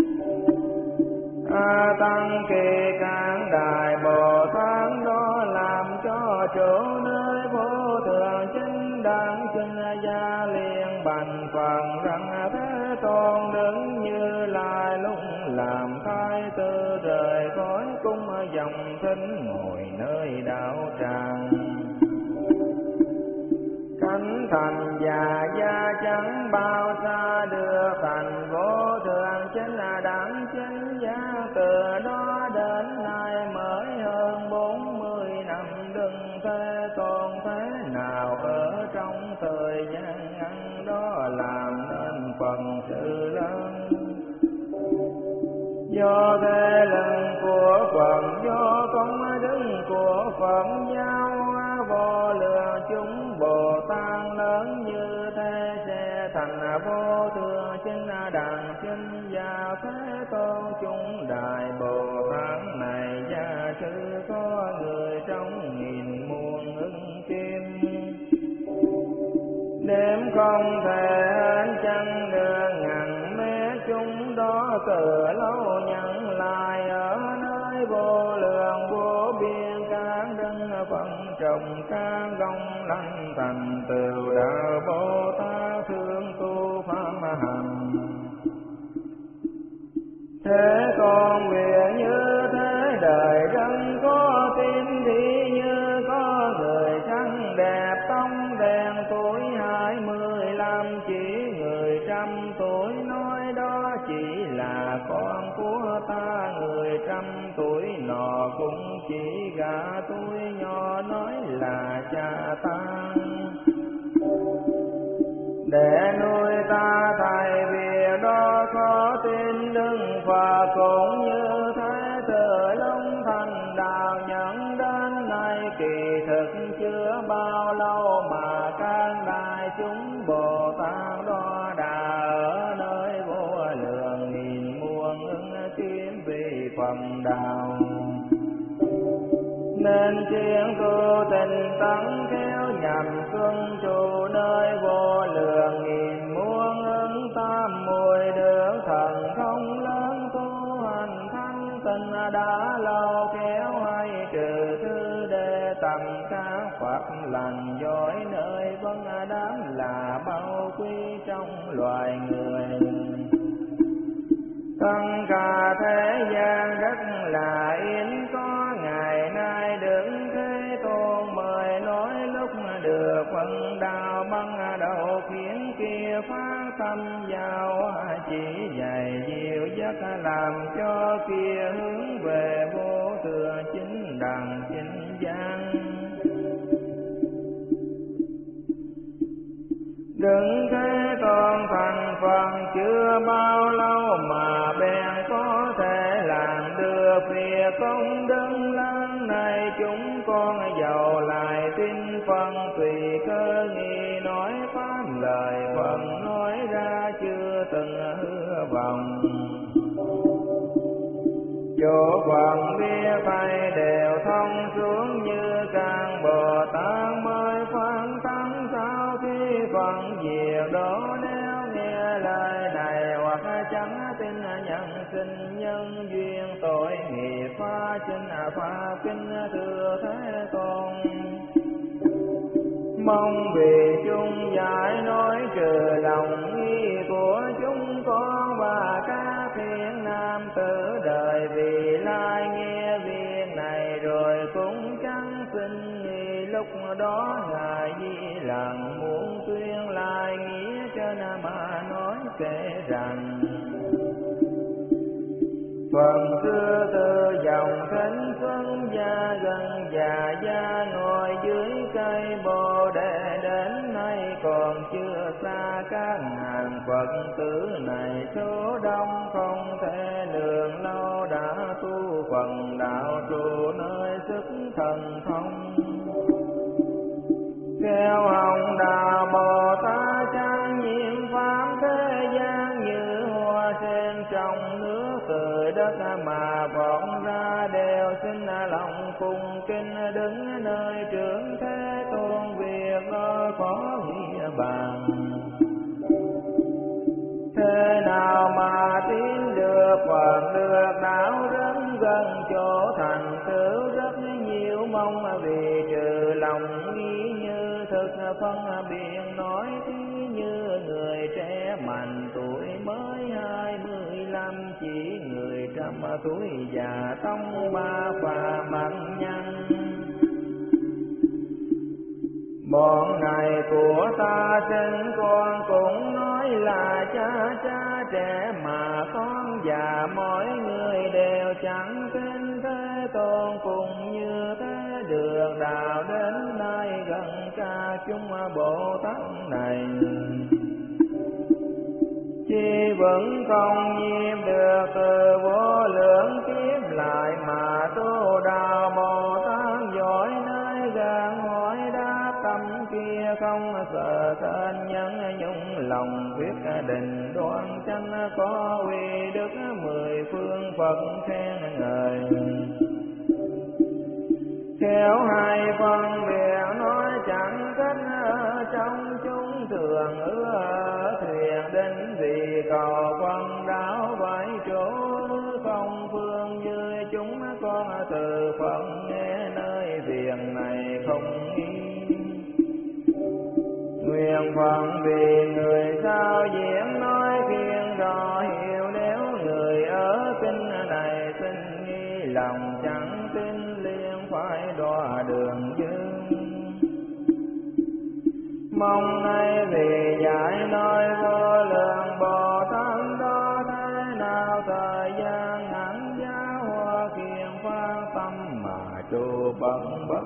A tăng kỳ cản đại Bồ Tát đó làm cho chỗ nơi vô thường chính đáng chân gia liền bành phần rằng thế tôn đứng như lai lúc làm thái tử rời khỏi cung dòng thính ngồi nơi đạo tràng. Cánh thành già gia chẳng bao xa đưa thành vô thường chính là đáng chính giá từ đó đến nay mới hơn bốn mươi năm đừng thế tôn thế nào ở trong thời gian ngắn đó làm nên phần sự lớn. Do thế lần của phần do công đức của Phật giáo hóa vô lượng chúng Bồ Tát lớn như thế sẽ thành vô thường chính đẳng chính gia thế tôn chúng đại Bồ Tát này gia sư có người trong nghìn muôn ứng kim. Đêm không thể hết chẳng được ngàn mé chúng đó từ lâu nhận lại ở nơi vô lượng vô biên các đấng phân trồng các gông lanh thành tựu đạo Bồ Tát thương tu pháp hành. Thế con nguyện như thế đời dân có tin thì như có người trắng đẹp tông đèn tuổi hai mươi lăm chỉ người trăm tuổi nói đó chỉ là con của ta, người trăm tuổi nọ cũng chỉ gà tuổi nhỏ nói là cha ta. Để nuôi ta thay việc đó khó tin đừng và cũng như thế từ lúc thành đạo nhận đến nay kỳ thực chưa bao lâu mà các đại chúng Bồ Tát đó đã ở nơi vô lượng nghìn muôn ứng kiếm vì phần đạo. Nên chuyên tu tình tấn khéo nhằm xuân trụ nơi vô lượng nghìn muôn ứng tam mùi được thần thông tên đã lâu kéo hay trừ thứ để tầm các Phật lành giỏi nơi vân đám là bao quý trong loài người. Tất cả thế gian rất là yên, có ngày nay đứng Thế Tôn mời nói lúc được phần đạo băng đầu khiến kia phát tâm vào chỉ dạy dịu dắt làm cho kia hướng về vô thường chính đẳng chính giác. Đừng Thế Tôn thành phần chưa bao lâu mà bèn có thể làm được việc công đức lớn này. Chúng con giàu lại tin phân tùy cơ nghi nói pháp lời phần nói ra chưa từng hứa vọng. Chỗ phần biết thay đều thông xuống như càng Bồ Tát mới phán thắng sau khi phần diệt đó. Nếu nghe lời này hoặc chẳng tin nhân sinh nhân duyên tội nghiệp phá chính pháp kinh thưa Thế Tôn. Mong vì chúng giải nói trừ lòng nghi của chúng con và các thiên nam tử đời vì lai nghe việc này rồi cũng chẳng xin nghi. Lúc đó Ngài Di Lặc muốn tuyên lai nghĩa trên mà nói kể rằng phần xưa từ dòng thánh xuân gia gần già gia ngồi dưới cây bồ đề đến nay còn chưa xa các hàng Phật tử này số đông không thể lường lâu đã tu phần đạo trụ nơi sức thần thông. Theo hồng đạo Bồ Tát trang nghiêm pháp thế gian như hoa sen trong nước từ đất mà vọt ra đều xin lòng cung kính đứng nơi trưởng Thế Tôn việc đó có nghĩa bàn. Thế nào mà tiến được phần được đạo rất gần chỗ thành tựu rất nhiều mong vì trừ lòng nghi như thực phân biệt nói thí như người trẻ mạnh tuổi mới hai mươi lăm chỉ người trăm tuổi già tông ba phà mạnh nhân. Bọn này của ta sinh con cũng nói là cha cha trẻ mà con già mỗi người đều chẳng tin Thế Tôn cùng như thế được đạo đến nay gần cả chúng Bồ Tát này. Chi vẫn không nhiễm được từ vô lượng kiếp lại mà tu đạo Bồ Tát giỏi nơi gan hỏi đáp tâm kia không sợ tên nhân nhung lòng quyết định đoan chánh có uy đức mười phương Phật khen ngợi. Khéo hai phân biệt nói chẳng cách ở trong chúng thường ưa thuyền đến vì cầu phân đáo vài chỗ không phương như chúng con từ Phật nghe nơi việc này không nghi. Nguyện Phật vì người sao diễn nói khiến rõ hiểu nếu người ở kinh này xin nghi lòng chẳng tin liền phải đọa đường dương. Mong nay vì giải nói vô lượng Bồ Tát đó thế nào thời gian ngắn giá hoa kiền phát tâm mà trụ bận bất